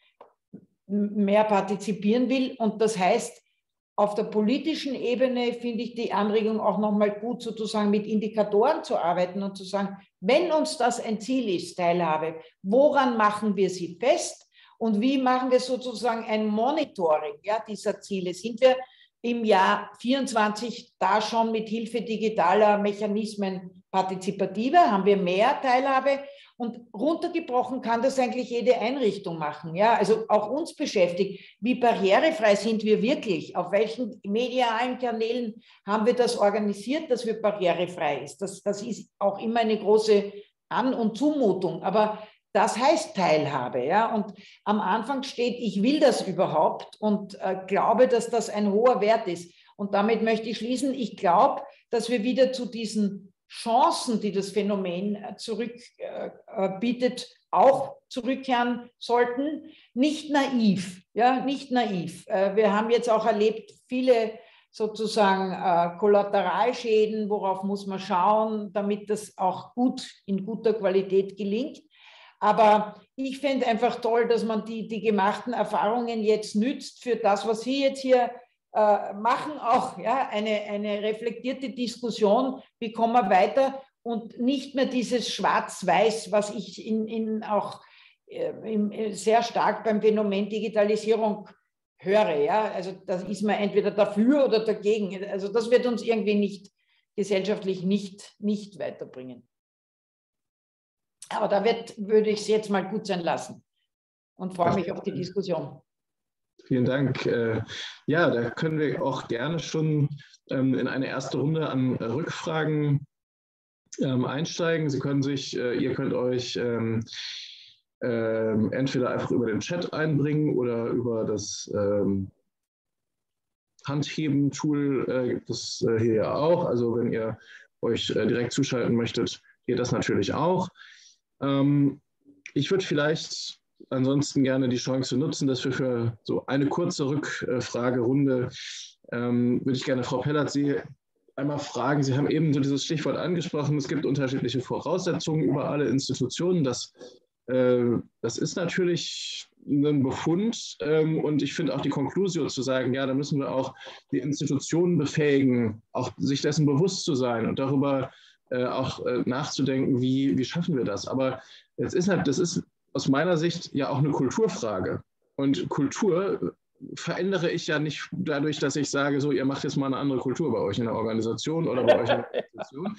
mehr partizipieren will. Und das heißt, auf der politischen Ebene finde ich die Anregung auch nochmal gut, sozusagen mit Indikatoren zu arbeiten und zu sagen, wenn uns das ein Ziel ist, Teilhabe, woran machen wir sie fest und wie machen wir sozusagen ein Monitoring, ja, dieser Ziele? Sind wir im Jahr vierundzwanzig da schon mit Hilfe digitaler Mechanismen partizipativer? Haben wir mehr Teilhabe? Und runtergebrochen kann das eigentlich jede Einrichtung machen. Ja? Also auch uns beschäftigt, wie barrierefrei sind wir wirklich? Auf welchen medialen Kanälen haben wir das organisiert, dass wir barrierefrei ist? Das, das ist auch immer eine große An- und Zumutung. Aber das heißt Teilhabe. Ja? Und am Anfang steht, ich will das überhaupt und äh, glaube, dass das ein hoher Wert ist. Und damit möchte ich schließen. Ich glaube, dass wir wieder zu diesen Chancen, die das Phänomen zurückbietet, auch zurückkehren sollten. Nicht naiv, ja, nicht naiv. Wir haben jetzt auch erlebt, viele sozusagen äh, Kollateralschäden, worauf muss man schauen, damit das auch gut in guter Qualität gelingt. Aber ich finde einfach toll, dass man die, die gemachten Erfahrungen jetzt nützt für das, was Sie jetzt hier äh, machen, auch ja, eine, eine reflektierte Diskussion, wie kommen wir weiter und nicht mehr dieses Schwarz-Weiß, was ich in, in auch äh, im, sehr stark beim Phänomen Digitalisierung höre, ja, also da ist man entweder dafür oder dagegen. Also das wird uns irgendwie nicht gesellschaftlich nicht, nicht weiterbringen. Aber da wird, würde ich es jetzt mal gut sein lassen und freue mich auf die Diskussion.
Vielen Dank. Ja, da können wir auch gerne schon in eine erste Runde an Rückfragen einsteigen. Sie können sich, ihr könnt euch Ähm, entweder einfach über den Chat einbringen oder über das ähm, Handheben-Tool äh, gibt es äh, hier ja auch. Also wenn ihr euch äh, direkt zuschalten möchtet, geht das natürlich auch. Ähm, ich würde vielleicht ansonsten gerne die Chance nutzen, dass wir für so eine kurze Rückfragerunde, ähm, würde ich gerne Frau Pellert Sie einmal fragen. Sie haben eben so dieses Stichwort angesprochen, es gibt unterschiedliche Voraussetzungen über alle Institutionen. Das Das ist natürlich ein Befund und ich finde auch die Konklusion zu sagen, ja, da müssen wir auch die Institutionen befähigen, auch sich dessen bewusst zu sein und darüber auch nachzudenken, wie, wie schaffen wir das. Aber es ist halt, das ist aus meiner Sicht ja auch eine Kulturfrage. Und Kultur verändere ich ja nicht dadurch, dass ich sage, so, ihr macht jetzt mal eine andere Kultur bei euch in der Organisation oder bei euch in der Organisation.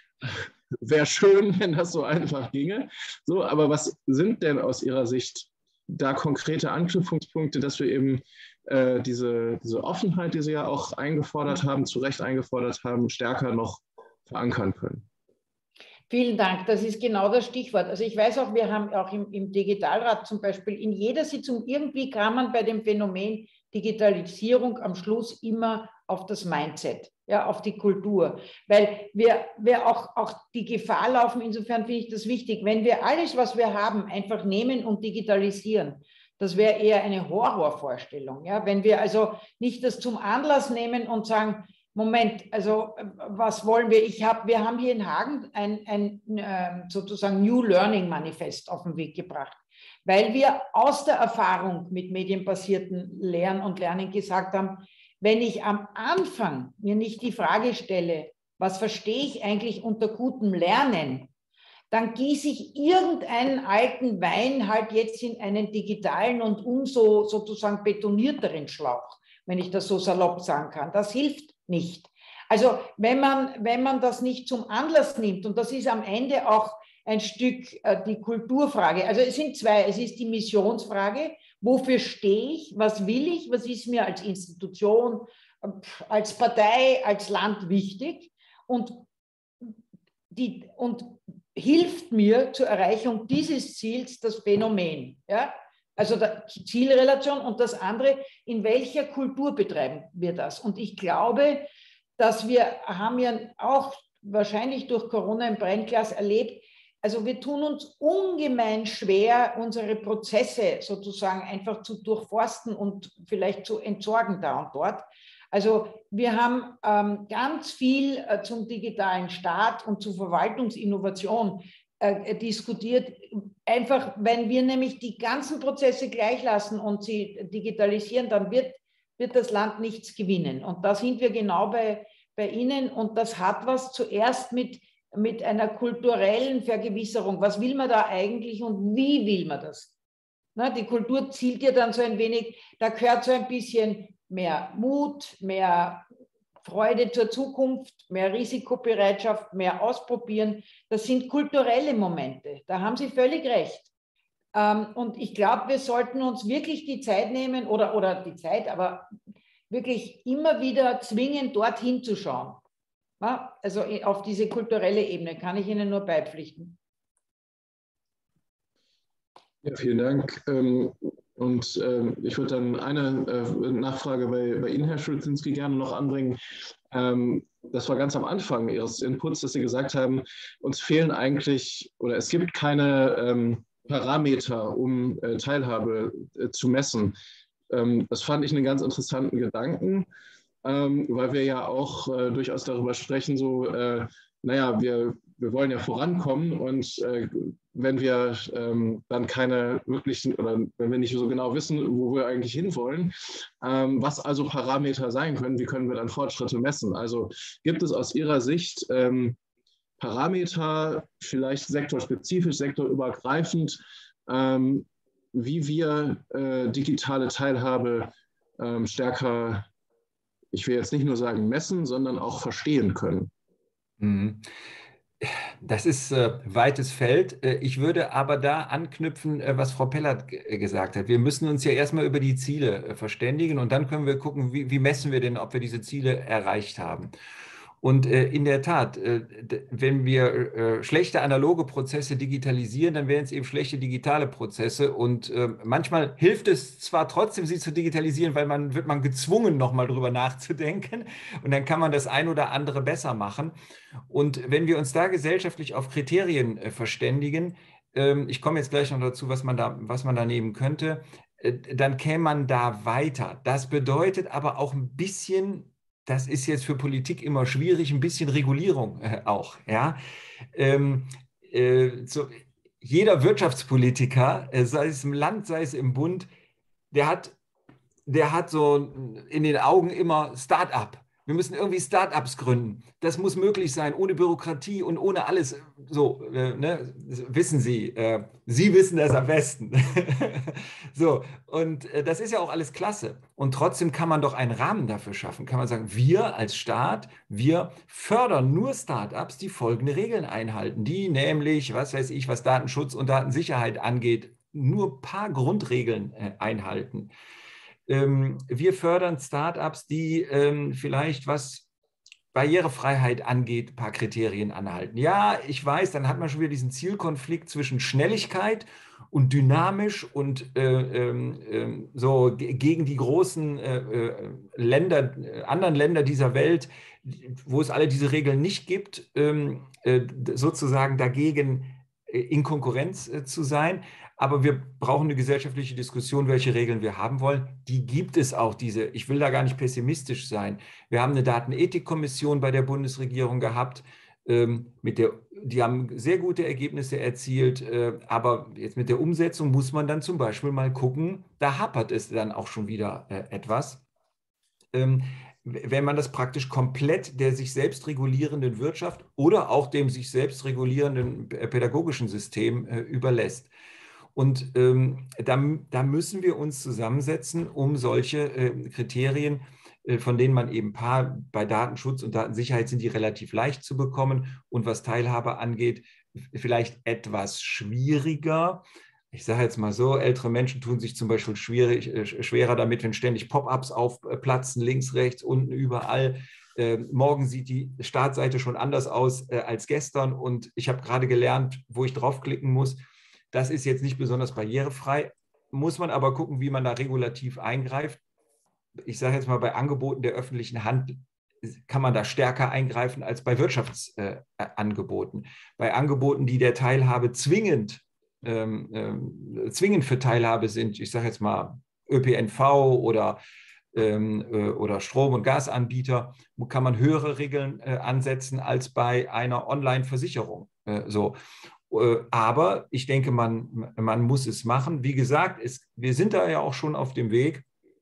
Wäre schön, wenn das so einfach ginge. So, aber was sind denn aus Ihrer Sicht da konkrete Anknüpfungspunkte, dass wir eben äh, diese, diese Offenheit, die Sie ja auch eingefordert haben, zu Recht eingefordert haben, stärker noch verankern können?
Vielen Dank, das ist genau das Stichwort. Also ich weiß auch, wir haben auch im, im Digitalrat zum Beispiel in jeder Sitzung, irgendwie kam man bei dem Phänomen Digitalisierung am Schluss immer auf das Mindset, ja, auf die Kultur. Weil wir, wir auch, auch die Gefahr laufen, insofern finde ich das wichtig, wenn wir alles, was wir haben, einfach nehmen und digitalisieren, das wäre eher eine Horrorvorstellung. Ja? Wenn wir also nicht das zum Anlass nehmen und sagen, Moment, also was wollen wir? Ich hab, wir haben hier in Hagen ein, ein äh, sozusagen New Learning Manifest auf den Weg gebracht, weil wir aus der Erfahrung mit medienbasierten Lehren und Lernen gesagt haben, wenn ich am Anfang mir nicht die Frage stelle, was verstehe ich eigentlich unter gutem Lernen, dann gieße ich irgendeinen alten Wein halt jetzt in einen digitalen und umso sozusagen betonierteren Schlauch, wenn ich das so salopp sagen kann. Das hilft nicht. Also wenn man, wenn man das nicht zum Anlass nimmt, und das ist am Ende auch ein Stück äh, die Kulturfrage, also es sind zwei, es ist die Missionsfrage, wofür stehe ich, was will ich, was ist mir als Institution, als Partei, als Land wichtig und, die, und hilft mir zur Erreichung dieses Ziels das Phänomen, ja? Also die Zielrelation und das andere, in welcher Kultur betreiben wir das? Und ich glaube, dass wir haben ja auch wahrscheinlich durch Corona im Brennglas erlebt, also wir tun uns ungemein schwer, unsere Prozesse sozusagen einfach zu durchforsten und vielleicht zu entsorgen da und dort. Also wir haben ähm, ganz viel äh, zum digitalen Staat und zur Verwaltungsinnovation äh, diskutiert. Einfach, wenn wir nämlich die ganzen Prozesse gleich lassen und sie digitalisieren, dann wird, wird das Land nichts gewinnen. Und da sind wir genau bei, bei Ihnen. Und das hat was zuerst mit, mit einer kulturellen Vergewisserung. Was will man da eigentlich und wie will man das? Na, die Kultur zielt ja dann so ein wenig, da gehört so ein bisschen mehr Mut, mehr Freude zur Zukunft, mehr Risikobereitschaft, mehr Ausprobieren. Das sind kulturelle Momente. Da haben Sie völlig recht. Und ich glaube, wir sollten uns wirklich die Zeit nehmen, oder, oder die Zeit, aber wirklich immer wieder zwingen, dorthin zu schauen. Also auf diese kulturelle Ebene kann ich Ihnen nur beipflichten.
Ja, vielen Dank. Und äh, ich würde dann eine äh, Nachfrage bei, bei Ihnen, Herr Schulzinski, gerne noch anbringen. Ähm, das war ganz am Anfang Ihres Inputs, dass Sie gesagt haben, uns fehlen eigentlich oder es gibt keine ähm, Parameter, um äh, Teilhabe äh, zu messen. Ähm, das fand ich einen ganz interessanten Gedanken, ähm, weil wir ja auch äh, durchaus darüber sprechen, so, äh, naja, wir, wir wollen ja vorankommen und äh, wenn wir ähm, dann keine wirklichen oder wenn wir nicht so genau wissen, wo wir eigentlich hinwollen, ähm, was also Parameter sein können, wie können wir dann Fortschritte messen? Also gibt es aus Ihrer Sicht ähm, Parameter, vielleicht sektorspezifisch, sektorübergreifend, ähm, wie wir äh, digitale Teilhabe ähm, stärker, ich will jetzt nicht nur sagen messen, sondern auch verstehen können?
Mhm. Das ist äh, weites Feld. Ich würde aber da anknüpfen, äh, was Frau Pellert gesagt hat. Wir müssen uns ja erstmal über die Ziele äh, verständigen und dann können wir gucken, wie, wie messen wir denn, ob wir diese Ziele erreicht haben. Und äh, in der Tat, äh, wenn wir äh, schlechte analoge Prozesse digitalisieren, dann wären es eben schlechte digitale Prozesse. Und äh, manchmal hilft es zwar trotzdem, sie zu digitalisieren, weil man wird man gezwungen, nochmal drüber nachzudenken. Und dann kann man das ein oder andere besser machen. Und wenn wir uns da gesellschaftlich auf Kriterien äh, verständigen, äh, ich komme jetzt gleich noch dazu, was man da, was man da nehmen könnte, äh, dann käme man da weiter. Das bedeutet aber auch ein bisschen, das ist jetzt für Politik immer schwierig, ein bisschen Regulierung äh, auch. Ja? Ähm, äh, so, jeder Wirtschaftspolitiker, äh, sei es im Land, sei es im Bund, der hat, der hat so in den Augen immer Start-up. Wir müssen irgendwie Start-ups gründen. Das muss möglich sein, ohne Bürokratie und ohne alles. So, äh, ne, wissen Sie, äh, Sie wissen das am besten. So, und äh, das ist ja auch alles klasse. Und trotzdem kann man doch einen Rahmen dafür schaffen. Kann man sagen, wir als Staat, wir fördern nur Start-ups, die folgende Regeln einhalten. Die nämlich, was weiß ich, was Datenschutz und Datensicherheit angeht, nur ein paar Grundregeln äh, einhalten. Wir fördern Startups, die ähm, vielleicht was Barrierefreiheit angeht, ein paar Kriterien anhalten. Ja, ich weiß, dann hat man schon wieder diesen Zielkonflikt zwischen Schnelligkeit und dynamisch und äh, äh, so gegen die großen äh, Länder, anderen Länder dieser Welt, wo es alle diese Regeln nicht gibt, äh, sozusagen dagegen in Konkurrenz äh, zu sein. Aber wir brauchen eine gesellschaftliche Diskussion, welche Regeln wir haben wollen. Die gibt es auch, diese. Ich will da gar nicht pessimistisch sein. Wir haben eine Datenethikkommission bei der Bundesregierung gehabt, ähm, mit der, die haben sehr gute Ergebnisse erzielt. Äh, aber jetzt mit der Umsetzung muss man dann zum Beispiel mal gucken, da hapert es dann auch schon wieder äh, etwas. Ähm, wenn man das praktisch komplett der sich selbst regulierenden Wirtschaft oder auch dem sich selbst regulierenden pädagogischen System äh, überlässt. Und ähm, da, da müssen wir uns zusammensetzen, um solche äh, Kriterien, äh, von denen man eben ein paar bei Datenschutz und Datensicherheit sind die relativ leicht zu bekommen und was Teilhabe angeht, vielleicht etwas schwieriger. Ich sage jetzt mal so, ältere Menschen tun sich zum Beispiel schwierig, äh, schwerer damit, wenn ständig Pop-ups aufplatzen, links, rechts, unten, überall. Äh, morgen sieht die Startseite schon anders aus äh, als gestern und ich habe gerade gelernt, wo ich draufklicken muss. Das ist jetzt nicht besonders barrierefrei, muss man aber gucken, wie man da regulativ eingreift. Ich sage jetzt mal, bei Angeboten der öffentlichen Hand kann man da stärker eingreifen als bei Wirtschaftsangeboten. Äh, bei Angeboten, die der Teilhabe zwingend, ähm, äh, zwingend für Teilhabe sind, ich sage jetzt mal Ö P N V oder, ähm, äh, oder Strom- und Gasanbieter, kann man höhere Regeln äh, ansetzen als bei einer Online-Versicherung. Äh, so. Aber ich denke, man, man muss es machen. Wie gesagt, es, wir sind da ja auch schon auf dem Weg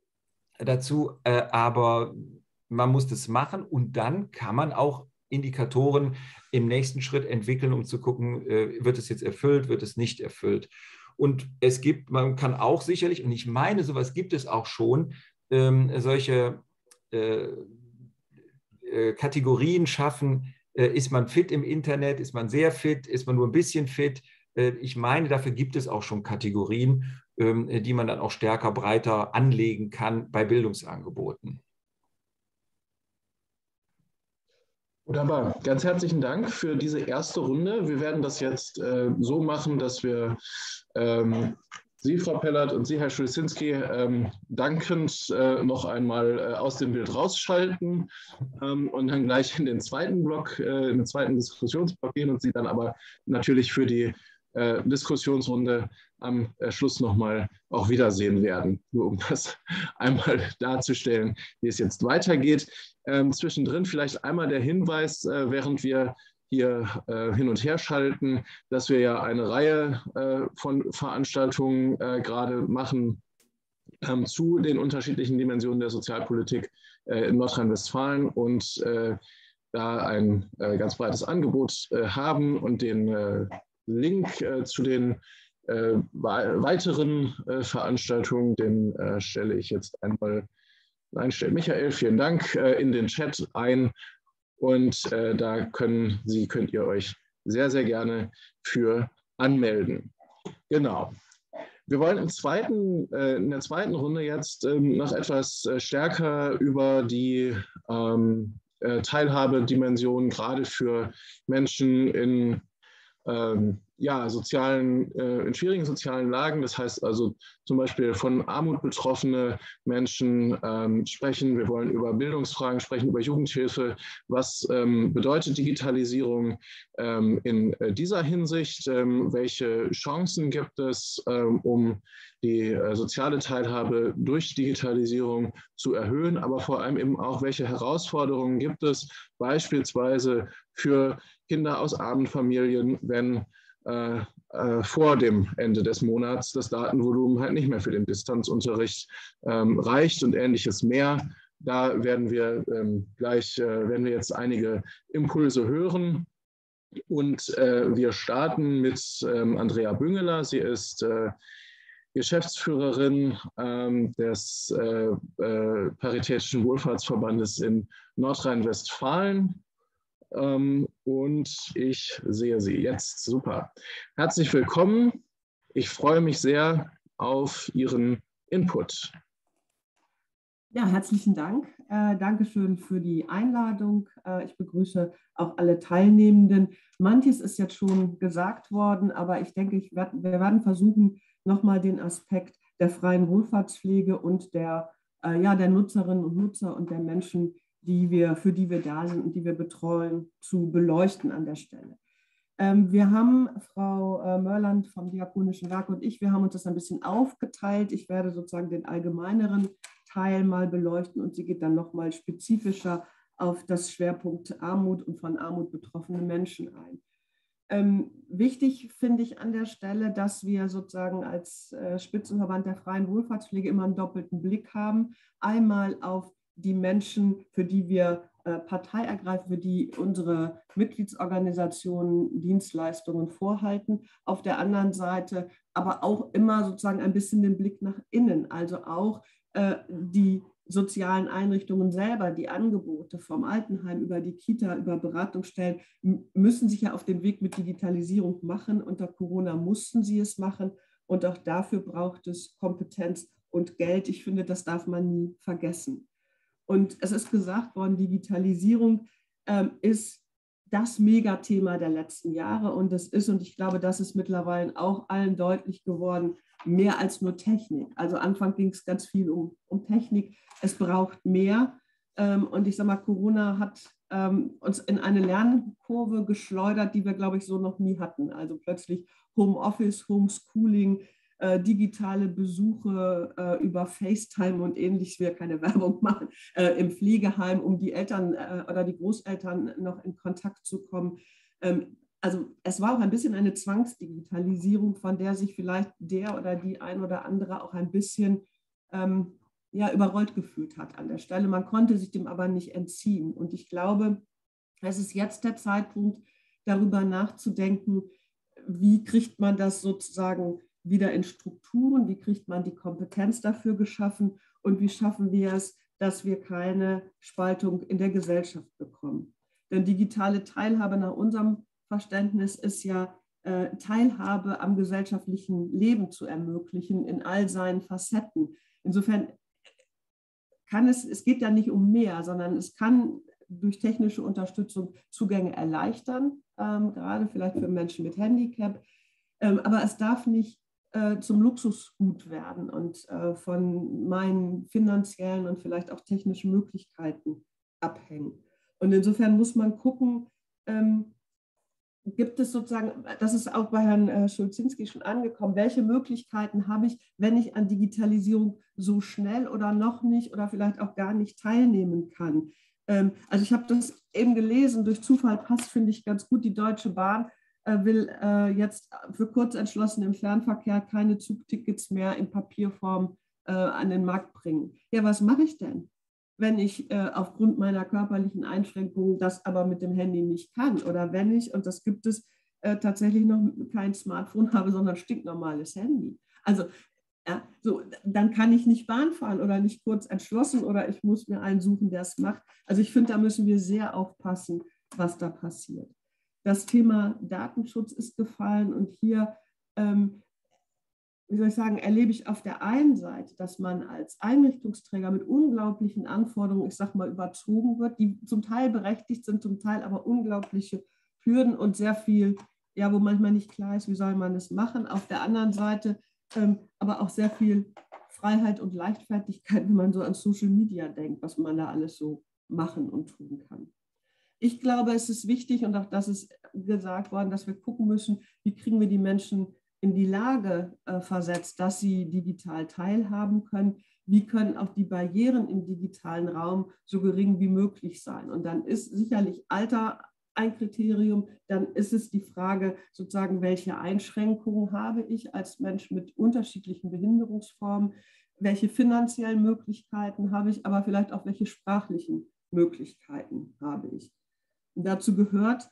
dazu, äh, aber man muss das machen und dann kann man auch Indikatoren im nächsten Schritt entwickeln, um zu gucken, äh, wird es jetzt erfüllt, wird es nicht erfüllt. Und es gibt, man kann auch sicherlich, und ich meine, sowas gibt es auch schon, ähm, solche äh, äh, Kategorien schaffen. Ist man fit im Internet? Ist man sehr fit? Ist man nur ein bisschen fit? Ich meine, dafür gibt es auch schon Kategorien, die man dann auch stärker, breiter anlegen kann bei Bildungsangeboten.
Wunderbar. Ganz herzlichen Dank für diese erste Runde. Wir werden das jetzt äh, so machen, dass wir ähm, Sie, Frau Pellert, und Sie, Herr Schulzinski, ähm, dankend äh, noch einmal äh, aus dem Bild rausschalten ähm, und dann gleich in den zweiten Block, äh, in den zweiten Diskussionsblock gehen und Sie dann aber natürlich für die äh, Diskussionsrunde am äh, Schluss nochmal auch wiedersehen werden. Nur um das einmal darzustellen, wie es jetzt weitergeht. Ähm, zwischendrin vielleicht einmal der Hinweis, äh, während wir hier äh, hin und her schalten, dass wir ja eine Reihe äh, von Veranstaltungen äh, gerade machen ähm, zu den unterschiedlichen Dimensionen der Sozialpolitik äh, in Nordrhein-Westfalen und äh, da ein äh, ganz breites Angebot äh, haben und den äh, Link äh, zu den äh, weiteren äh, Veranstaltungen, den äh, stelle ich jetzt einmal, nein, stellt Michael, vielen Dank, äh, in den Chat ein. Und äh, da können Sie, könnt ihr euch sehr, sehr gerne für anmelden. Genau. Wir wollen im zweiten, äh, in der zweiten Runde jetzt ähm, noch etwas äh, stärker über die ähm, äh, Teilhabedimension gerade für Menschen in ähm, ja, sozialen, äh, in schwierigen sozialen Lagen, das heißt also zum Beispiel von Armut betroffene Menschen ähm, sprechen. Wir wollen über Bildungsfragen sprechen, über Jugendhilfe. Was ähm, bedeutet Digitalisierung ähm, in äh, dieser Hinsicht? Ähm, welche Chancen gibt es, ähm, um die äh, soziale Teilhabe durch Digitalisierung zu erhöhen, aber vor allem eben auch, welche Herausforderungen gibt es beispielsweise für Kinder aus armen Familien, wenn äh, äh, vor dem Ende des Monats das Datenvolumen halt nicht mehr für den Distanzunterricht ähm, reicht und ähnliches mehr. Da werden wir ähm, gleich, äh, werden wir jetzt einige Impulse hören. Und äh, wir starten mit ähm, Andrea Büngeler. Sie ist äh, Geschäftsführerin ähm, des äh, äh, Paritätischen Wohlfahrtsverbandes in Nordrhein-Westfalen. Ähm, und ich sehe Sie jetzt. Super. Herzlich willkommen. Ich freue mich sehr auf Ihren Input.
Ja, herzlichen Dank. Äh, Dankeschön für die Einladung. Äh, ich begrüße auch alle Teilnehmenden. Manches ist jetzt schon gesagt worden, aber ich denke, ich werd, wir werden versuchen, nochmal den Aspekt der freien Wohlfahrtspflege und der, äh, ja, der Nutzerinnen und Nutzer und der Menschen, die wir, für die wir da sind und die wir betreuen, zu beleuchten an der Stelle. Ähm, wir haben, Frau äh, Mörland vom Diakonischen Werk und ich, wir haben uns das ein bisschen aufgeteilt. Ich werde sozusagen den allgemeineren Teil mal beleuchten und sie geht dann nochmal spezifischer auf das Schwerpunkt Armut und von Armut betroffene Menschen ein. Ähm, wichtig finde ich an der Stelle, dass wir sozusagen als äh, Spitzenverband der freien Wohlfahrtspflege immer einen doppelten Blick haben. Einmal auf die Menschen, für die wir äh, Partei ergreifen, für die unsere Mitgliedsorganisationen Dienstleistungen vorhalten. Auf der anderen Seite aber auch immer sozusagen ein bisschen den Blick nach innen, also auch äh, die sozialen Einrichtungen selber, die Angebote vom Altenheim über die Kita, über Beratungsstellen, müssen sich ja auf den Weg mit Digitalisierung machen. Unter Corona mussten sie es machen und auch dafür braucht es Kompetenz und Geld. Ich finde, das darf man nie vergessen. Und es ist gesagt worden, Digitalisierung ähm, ist das Megathema der letzten Jahre und das ist, und ich glaube, das ist mittlerweile auch allen deutlich geworden, mehr als nur Technik. Also Anfang ging es ganz viel um, um Technik. Es braucht mehr. Ähm, und ich sage mal, Corona hat ähm, uns in eine Lernkurve geschleudert, die wir, glaube ich, so noch nie hatten. Also plötzlich Homeoffice, Homeschooling, äh, digitale Besuche äh, über FaceTime und ähnliches, wir keine Werbung machen, äh, im Pflegeheim, um die Eltern äh, oder die Großeltern noch in Kontakt zu kommen. Ähm, Also es war auch ein bisschen eine Zwangsdigitalisierung, von der sich vielleicht der oder die ein oder andere auch ein bisschen ähm, ja, überrollt gefühlt hat an der Stelle. Man konnte sich dem aber nicht entziehen. Und ich glaube, es ist jetzt der Zeitpunkt, darüber nachzudenken, wie kriegt man das sozusagen wieder in Strukturen, wie kriegt man die Kompetenz dafür geschaffen und wie schaffen wir es, dass wir keine Spaltung in der Gesellschaft bekommen. Denn digitale Teilhabe nach unserem Verständnis ist ja, äh, Teilhabe am gesellschaftlichen Leben zu ermöglichen in all seinen Facetten. Insofern kann es, es geht ja nicht um mehr, sondern es kann durch technische Unterstützung Zugänge erleichtern, ähm, gerade vielleicht für Menschen mit Handicap. Ähm, aber es darf nicht äh, zum Luxusgut werden und äh, von meinen finanziellen und vielleicht auch technischen Möglichkeiten abhängen. Und insofern muss man gucken, ähm, gibt es sozusagen, das ist auch bei Herrn äh, Schulzinski schon angekommen, welche Möglichkeiten habe ich, wenn ich an Digitalisierung so schnell oder noch nicht oder vielleicht auch gar nicht teilnehmen kann. Ähm, also ich habe das eben gelesen, durch Zufall passt, finde ich ganz gut, die Deutsche Bahn äh, will äh, jetzt für Kurzentschlossene im Fernverkehr keine Zugtickets mehr in Papierform äh, an den Markt bringen. Ja, was mache ich denn, wenn ich äh, aufgrund meiner körperlichen Einschränkungen das aber mit dem Handy nicht kann? Oder wenn ich, und das gibt es, äh, tatsächlich noch kein Smartphone habe, sondern stinknormales Handy. Also ja, so, dann kann ich nicht Bahn fahren oder nicht kurz entschlossen oder ich muss mir einen suchen, der es macht. Also ich finde, da müssen wir sehr aufpassen, was da passiert. Das Thema Datenschutz ist gefallen und hier ähm, wie soll ich sagen, erlebe ich auf der einen Seite, dass man als Einrichtungsträger mit unglaublichen Anforderungen, ich sage mal, überzogen wird, die zum Teil berechtigt sind, zum Teil aber unglaubliche Hürden und sehr viel, ja, wo manchmal nicht klar ist, wie soll man es machen. Auf der anderen Seite ähm, aber auch sehr viel Freiheit und Leichtfertigkeit, wenn man so an Social Media denkt, was man da alles so machen und tun kann. Ich glaube, es ist wichtig, und auch das ist gesagt worden, dass wir gucken müssen, wie kriegen wir die Menschen in die Lage äh, versetzt, dass sie digital teilhaben können. Wie können auch die Barrieren im digitalen Raum so gering wie möglich sein? Und dann ist sicherlich Alter ein Kriterium. Dann ist es die Frage, sozusagen, welche Einschränkungen habe ich als Mensch mit unterschiedlichen Behinderungsformen? Welche finanziellen Möglichkeiten habe ich, aber vielleicht auch welche sprachlichen Möglichkeiten habe ich? Und dazu gehört,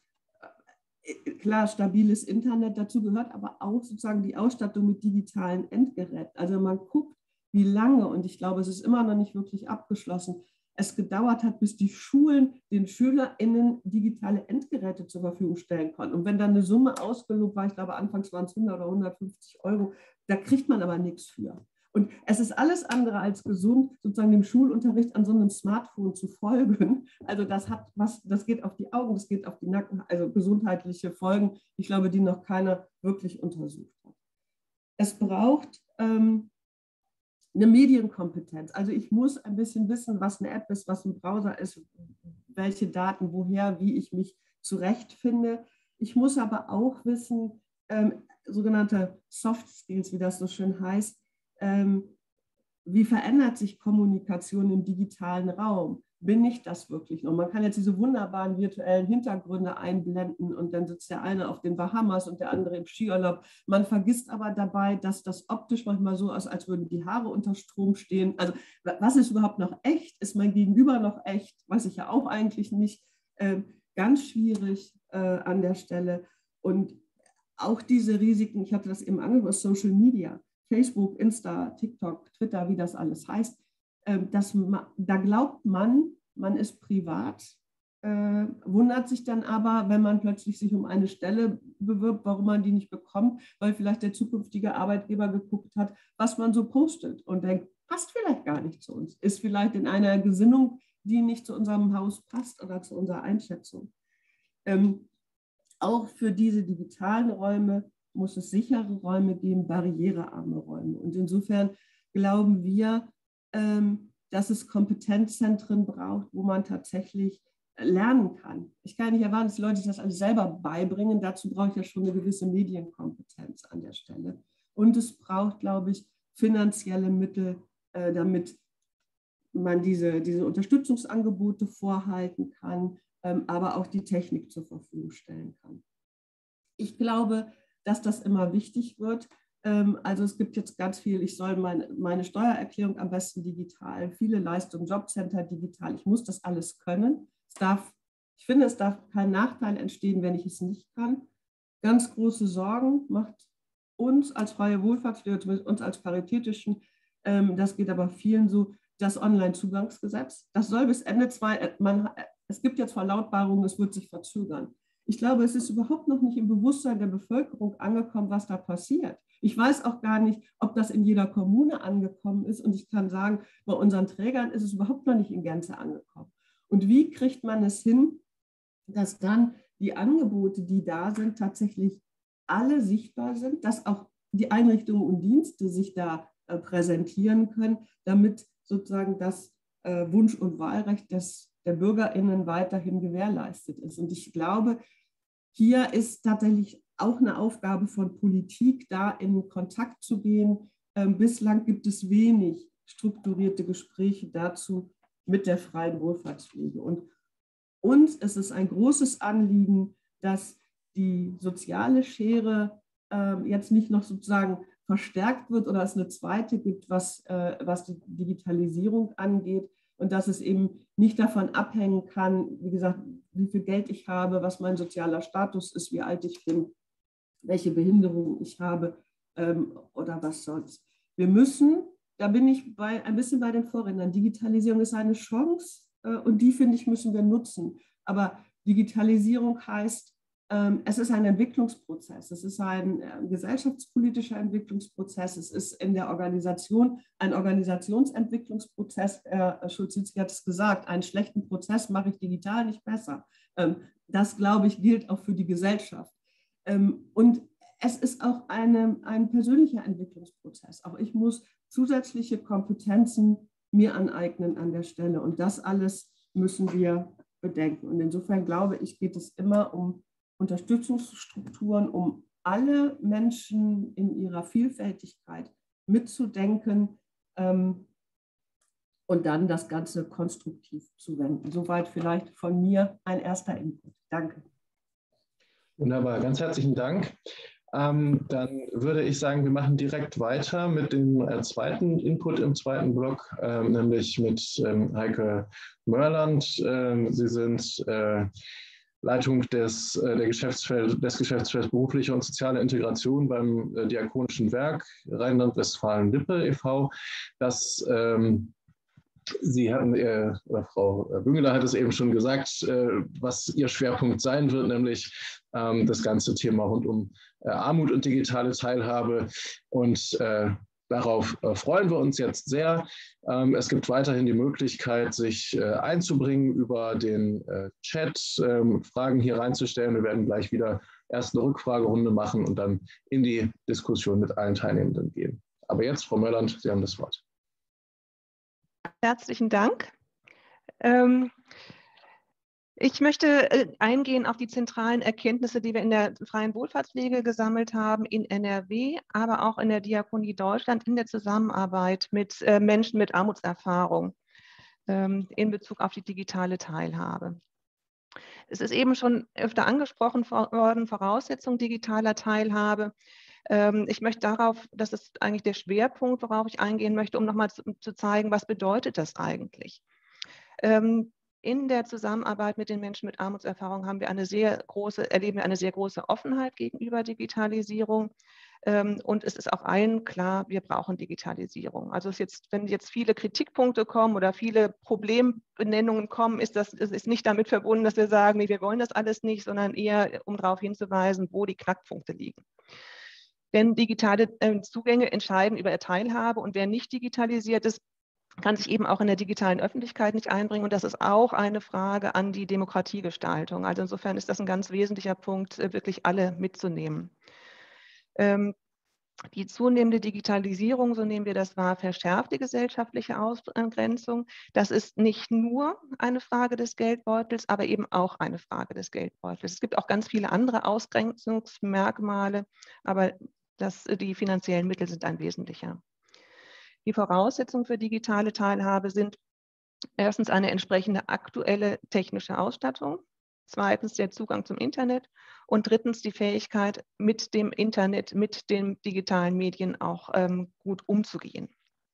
klar, stabiles Internet, dazu gehört aber auch sozusagen die Ausstattung mit digitalen Endgeräten. Also man guckt, wie lange, und ich glaube, es ist immer noch nicht wirklich abgeschlossen, es gedauert hat, bis die Schulen den SchülerInnen digitale Endgeräte zur Verfügung stellen konnten. Und wenn dann eine Summe ausgelobt war, ich glaube, anfangs waren es hundert oder hundertfünfzig Euro, da kriegt man aber nichts für. Und es ist alles andere als gesund, sozusagen dem Schulunterricht an so einem Smartphone zu folgen. Also das hat was, das geht auf die Augen, das geht auf die Nacken, also gesundheitliche Folgen, ich glaube, die noch keiner wirklich untersucht hat. Es braucht ähm, eine Medienkompetenz. Also ich muss ein bisschen wissen, was eine App ist, was ein Browser ist, welche Daten, woher, wie ich mich zurechtfinde. Ich muss aber auch wissen, ähm, sogenannte Soft Skills, wie das so schön heißt, ähm, wie verändert sich Kommunikation im digitalen Raum? Bin ich das wirklich noch? Man kann jetzt diese wunderbaren virtuellen Hintergründe einblenden und dann sitzt der eine auf den Bahamas und der andere im Skiurlaub. Man vergisst aber dabei, dass das optisch manchmal so ist, als würden die Haare unter Strom stehen. Also was ist überhaupt noch echt? Ist mein Gegenüber noch echt? Weiß ich ja auch eigentlich nicht. Ähm, ganz schwierig äh, an der Stelle. Und auch diese Risiken, ich hatte das eben angesprochen, Social Media, Facebook, Insta, TikTok, Twitter, wie das alles heißt, dass man, da glaubt man, man ist privat, äh, wundert sich dann aber, wenn man plötzlich sich um eine Stelle bewirbt, warum man die nicht bekommt, weil vielleicht der zukünftige Arbeitgeber geguckt hat, was man so postet und denkt, passt vielleicht gar nicht zu uns, ist vielleicht in einer Gesinnung, die nicht zu unserem Haus passt oder zu unserer Einschätzung. Ähm, auch für diese digitalen Räume muss es sichere Räume geben, barrierearme Räume. Und insofern glauben wir, dass es Kompetenzzentren braucht, wo man tatsächlich lernen kann. Ich kann nicht erwarten, dass die Leute sich das alles selber beibringen. Dazu brauche ich ja schon eine gewisse Medienkompetenz an der Stelle. Und es braucht, glaube ich, finanzielle Mittel, damit man diese, diese Unterstützungsangebote vorhalten kann, aber auch die Technik zur Verfügung stellen kann. Ich glaube, dass das immer wichtig wird. Also es gibt jetzt ganz viel, ich soll meine, meine Steuererklärung am besten digital, viele Leistungen, Jobcenter digital. Ich muss das alles können. Es darf, ich finde, es darf kein Nachteil entstehen, wenn ich es nicht kann. Ganz große Sorgen macht uns als freie Wohlfahrtspflege, zumindest uns als Paritätischen, das geht aber vielen so, das Onlinezugangsgesetz. Das soll bis Ende zwei, man, es gibt jetzt Verlautbarungen, es wird sich verzögern. Ich glaube, es ist überhaupt noch nicht im Bewusstsein der Bevölkerung angekommen, was da passiert. Ich weiß auch gar nicht, ob das in jeder Kommune angekommen ist. Und ich kann sagen, bei unseren Trägern ist es überhaupt noch nicht in Gänze angekommen. Und wie kriegt man es hin, dass dann die Angebote, die da sind, tatsächlich alle sichtbar sind, dass auch die Einrichtungen und Dienste sich da äh, präsentieren können, damit sozusagen das äh, Wunsch- und Wahlrecht des, der BürgerInnen weiterhin gewährleistet ist. Und ich glaube, hier ist tatsächlich auch eine Aufgabe von Politik, da in Kontakt zu gehen. Ähm, bislang gibt es wenig strukturierte Gespräche dazu mit der freien Wohlfahrtspflege. Und uns ist es ein großes Anliegen, dass die soziale Schere äh, jetzt nicht noch sozusagen verstärkt wird oder es eine zweite gibt, was, äh, was die Digitalisierung angeht, und dass es eben nicht davon abhängen kann, wie gesagt, wie viel Geld ich habe, was mein sozialer Status ist, wie alt ich bin, welche Behinderung ich habe ähm, oder was sonst. Wir müssen, da bin ich bei, ein bisschen bei den Vorrednern, Digitalisierung ist eine Chance äh, und die, finde ich, müssen wir nutzen. Aber Digitalisierung heißt, ähm, es ist ein Entwicklungsprozess, es ist ein äh, gesellschaftspolitischer Entwicklungsprozess, es ist in der Organisation ein Organisationsentwicklungsprozess. Herr Schulz-Zientzky hat es gesagt, einen schlechten Prozess mache ich digital nicht besser. Ähm, das, glaube ich, gilt auch für die Gesellschaft. Ähm, und es ist auch eine, ein persönlicher Entwicklungsprozess. Auch ich muss zusätzliche Kompetenzen mir aneignen an der Stelle. Und das alles müssen wir bedenken. Und insofern glaube ich, geht es immer um Unterstützungsstrukturen, um alle Menschen in ihrer Vielfältigkeit mitzudenken ähm, und dann das Ganze konstruktiv zu wenden. Soweit vielleicht von mir ein erster Input. Danke.
Wunderbar, ganz herzlichen Dank. Ähm, dann würde ich sagen, wir machen direkt weiter mit dem äh, zweiten Input im zweiten Block, äh, nämlich mit ähm, Heike Mörland. Ähm, Sie sind äh, Leitung des, äh, der Geschäftsfeld, des Geschäftsfelds berufliche und soziale Integration beim äh, Diakonischen Werk Rheinland-Westfalen-Lippe e V. Das ähm, Sie hatten, äh, oder Frau Büngeler hat es eben schon gesagt, äh, was Ihr Schwerpunkt sein wird, nämlich ähm, das ganze Thema rund um äh, Armut und digitale Teilhabe. Und äh, darauf äh, freuen wir uns jetzt sehr. Ähm, es gibt weiterhin die Möglichkeit, sich äh, einzubringen über den äh, Chat, ähm, Fragen hier reinzustellen. Wir werden gleich wieder erst eine Rückfragerunde machen und dann in die Diskussion mit allen Teilnehmenden gehen. Aber jetzt, Frau Mörland, Sie haben das Wort.
Herzlichen Dank. Ähm, ich möchte äh, eingehen auf die zentralen Erkenntnisse, die wir in der freien Wohlfahrtspflege gesammelt haben, in N R W, aber auch in der Diakonie Deutschland in der Zusammenarbeit mit äh, Menschen mit Armutserfahrung ähm, in Bezug auf die digitale Teilhabe. Es ist eben schon öfter angesprochen worden, Voraussetzung digitaler Teilhabe. Ich möchte darauf, das ist eigentlich der Schwerpunkt, worauf ich eingehen möchte, um nochmal zu, zu zeigen, was bedeutet das eigentlich. In der Zusammenarbeit mit den Menschen mit Armutserfahrung haben wir eine sehr große, erleben wir eine sehr große Offenheit gegenüber Digitalisierung. Und es ist auch allen klar, wir brauchen Digitalisierung. Also es jetzt, wenn jetzt viele Kritikpunkte kommen oder viele Problembenennungen kommen, ist das, das ist nicht damit verbunden, dass wir sagen, nee, wir wollen das alles nicht, sondern eher, um darauf hinzuweisen, wo die Knackpunkte liegen. Denn digitale äh, Zugänge entscheiden über Teilhabe und wer nicht digitalisiert ist, kann sich eben auch in der digitalen Öffentlichkeit nicht einbringen. Und das ist auch eine Frage an die Demokratiegestaltung. Also insofern ist das ein ganz wesentlicher Punkt, äh, wirklich alle mitzunehmen. Ähm, Die zunehmende Digitalisierung, so nehmen wir das wahr, verschärft die gesellschaftliche Ausgrenzung. Das ist nicht nur eine Frage des Geldbeutels, aber eben auch eine Frage des Geldbeutels. Es gibt auch ganz viele andere Ausgrenzungsmerkmale, aber das, die finanziellen Mittel sind ein wesentlicher. Die Voraussetzungen für digitale Teilhabe sind erstens eine entsprechende aktuelle technische Ausstattung, zweitens der Zugang zum Internet und drittens die Fähigkeit, mit dem Internet, mit den digitalen Medien auch ähm, gut umzugehen.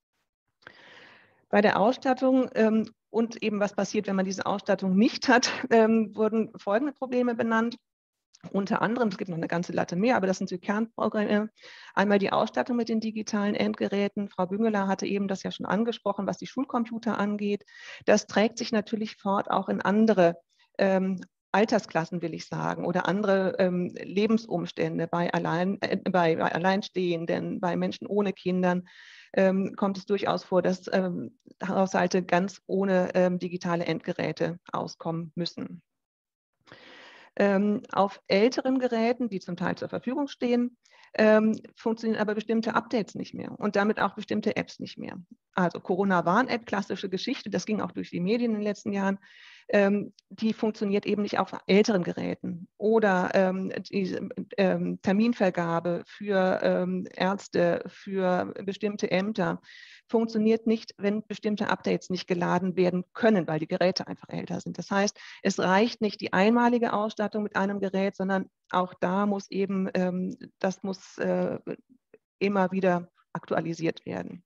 Bei der Ausstattung ähm, und eben was passiert, wenn man diese Ausstattung nicht hat, ähm, wurden folgende Probleme benannt. Unter anderem, es gibt noch eine ganze Latte mehr, aber das sind die Kernprogramme. Einmal die Ausstattung mit den digitalen Endgeräten. Frau Büngeler hatte eben das ja schon angesprochen, was die Schulcomputer angeht. Das trägt sich natürlich fort auch in andere ähm, Altersklassen, will ich sagen, oder andere ähm, Lebensumstände bei, Allein, äh, bei, bei Alleinstehenden, bei Menschen ohne Kindern. Ähm, kommt es durchaus vor, dass ähm, Haushalte ganz ohne ähm, digitale Endgeräte auskommen müssen. Ähm, auf älteren Geräten, die zum Teil zur Verfügung stehen, ähm, funktionieren aber bestimmte Updates nicht mehr und damit auch bestimmte Apps nicht mehr. Also Corona-Warn-App, klassische Geschichte, das ging auch durch die Medien in den letzten Jahren, ähm, die funktioniert eben nicht auf älteren Geräten. Oder ähm, die ähm, Terminvergabe für ähm, Ärzte, für bestimmte Ämter funktioniert nicht, wenn bestimmte Updates nicht geladen werden können, weil die Geräte einfach älter sind. Das heißt, es reicht nicht die einmalige Ausstattung mit einem Gerät, sondern auch da muss eben, ähm, das muss äh, immer wieder aktualisiert werden.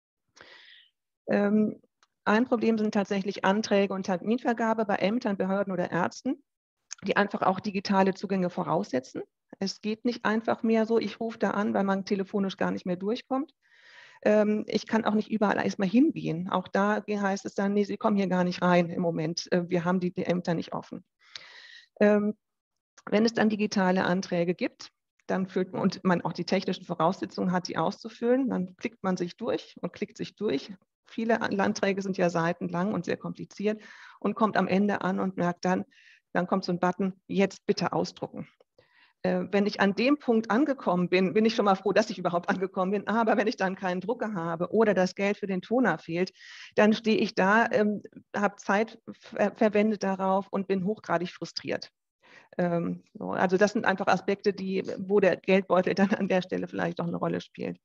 Ähm, ein Problem sind tatsächlich Anträge und Terminvergabe bei Ämtern, Behörden oder Ärzten, die einfach auch digitale Zugänge voraussetzen. Es geht nicht einfach mehr so, ich rufe da an, weil man telefonisch gar nicht mehr durchkommt. Ähm, ich kann auch nicht überall erstmal hingehen. Auch da heißt es dann, nee, Sie kommen hier gar nicht rein im Moment. Äh, wir haben die, die Ämter nicht offen. Ähm, wenn es dann digitale Anträge gibt, dann füllt man, und man auch die technischen Voraussetzungen hat, die auszufüllen, dann klickt man sich durch und klickt sich durch. Viele Anträge sind ja seitenlang und sehr kompliziert und kommt am Ende an und merkt dann, dann kommt so ein Button, jetzt bitte ausdrucken. Äh, wenn ich an dem Punkt angekommen bin, bin ich schon mal froh, dass ich überhaupt angekommen bin. Aber wenn ich dann keinen Drucker habe oder das Geld für den Toner fehlt, dann stehe ich da, ähm, habe Zeit ver verwendet darauf und bin hochgradig frustriert. Ähm, so, also das sind einfach Aspekte, die, wo der Geldbeutel dann an der Stelle vielleicht auch eine Rolle spielt.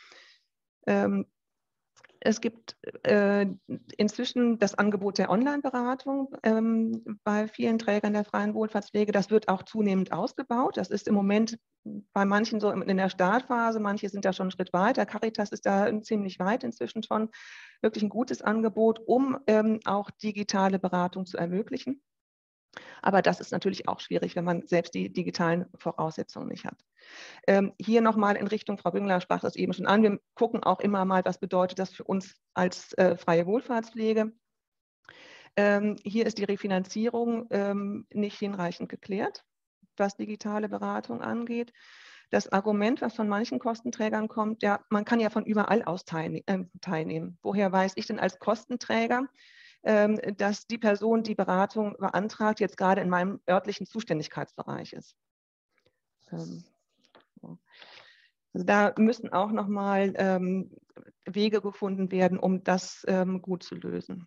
Ähm, Es gibt äh, inzwischen das Angebot der Online-Beratung ähm, bei vielen Trägern der freien Wohlfahrtspflege. Das wird auch zunehmend ausgebaut. Das ist im Moment bei manchen so in der Startphase, manche sind da schon einen Schritt weiter. Caritas ist da ziemlich weit inzwischen schon. Wirklich ein gutes Angebot, um ähm, auch digitale Beratung zu ermöglichen. Aber das ist natürlich auch schwierig, wenn man selbst die digitalen Voraussetzungen nicht hat. Ähm, hier nochmal in Richtung, Frau Büngler sprach das eben schon an, wir gucken auch immer mal, was bedeutet das für uns als äh, freie Wohlfahrtspflege. Ähm, hier ist die Refinanzierung ähm, nicht hinreichend geklärt, was digitale Beratung angeht. Das Argument, was von manchen Kostenträgern kommt, ja, man kann ja von überall aus teilne äh, teilnehmen. Woher weiß ich denn als Kostenträger, ähm, dass die Person, die Beratung beantragt, jetzt gerade in meinem örtlichen Zuständigkeitsbereich ist? Ähm, so. Also da müssen auch nochmal ähm, Wege gefunden werden, um das ähm, gut zu lösen.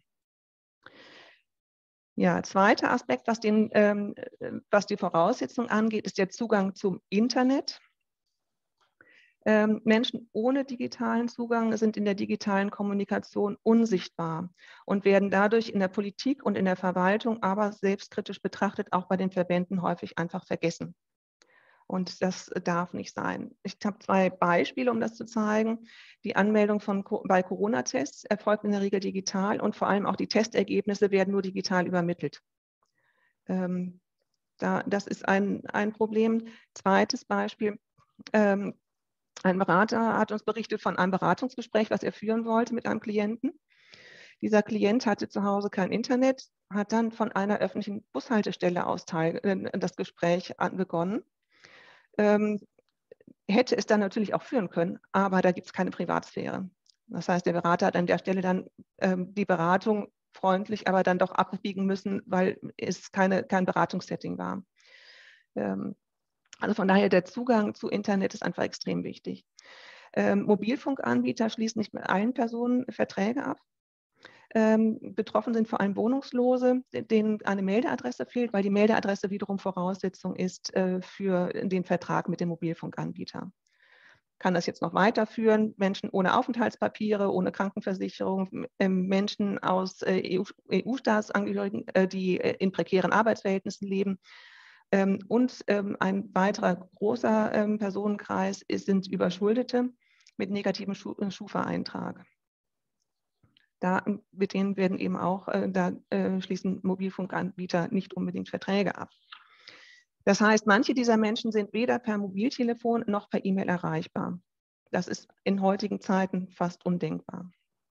Ja, zweiter Aspekt, was, den, ähm, was die Voraussetzung angeht, ist der Zugang zum Internet. Ähm, Menschen ohne digitalen Zugang sind in der digitalen Kommunikation unsichtbar und werden dadurch in der Politik und in der Verwaltung, aber selbstkritisch betrachtet auch bei den Verbänden häufig einfach vergessen. Und das darf nicht sein. Ich habe zwei Beispiele, um das zu zeigen. Die Anmeldung von, bei Corona-Tests erfolgt in der Regel digital und vor allem auch die Testergebnisse werden nur digital übermittelt. Ähm, da, das ist ein, ein Problem. Zweites Beispiel. Ähm, ein Berater hat uns berichtet von einem Beratungsgespräch, was er führen wollte mit einem Klienten. Dieser Klient hatte zu Hause kein Internet, hat dann von einer öffentlichen Bushaltestelle aus teil, äh, das Gespräch begonnen. Ähm, hätte es dann natürlich auch führen können, aber da gibt es keine Privatsphäre. Das heißt, der Berater hat an der Stelle dann ähm, die Beratung freundlich, aber dann doch abbiegen müssen, weil es keine, kein Beratungssetting war. Ähm, also von daher, der Zugang zu Internet ist einfach extrem wichtig. Ähm, Mobilfunkanbieter schließen nicht mit allen Personen Verträge ab. Ähm, betroffen sind vor allem Wohnungslose, denen eine Meldeadresse fehlt, weil die Meldeadresse wiederum Voraussetzung ist äh, für den Vertrag mit dem Mobilfunkanbieter. Kann das jetzt noch weiterführen? Menschen ohne Aufenthaltspapiere, ohne Krankenversicherung, äh, Menschen aus äh, E U-Staatsangehörigen, äh, die äh, in prekären Arbeitsverhältnissen leben. Ähm, und ähm, ein weiterer großer ähm, Personenkreis ist, sind Überschuldete mit negativem Schufa-Eintrag. Da, mit denen werden eben auch, äh, da äh, schließen Mobilfunkanbieter nicht unbedingt Verträge ab. Das heißt, manche dieser Menschen sind weder per Mobiltelefon noch per E-Mail erreichbar. Das ist in heutigen Zeiten fast undenkbar.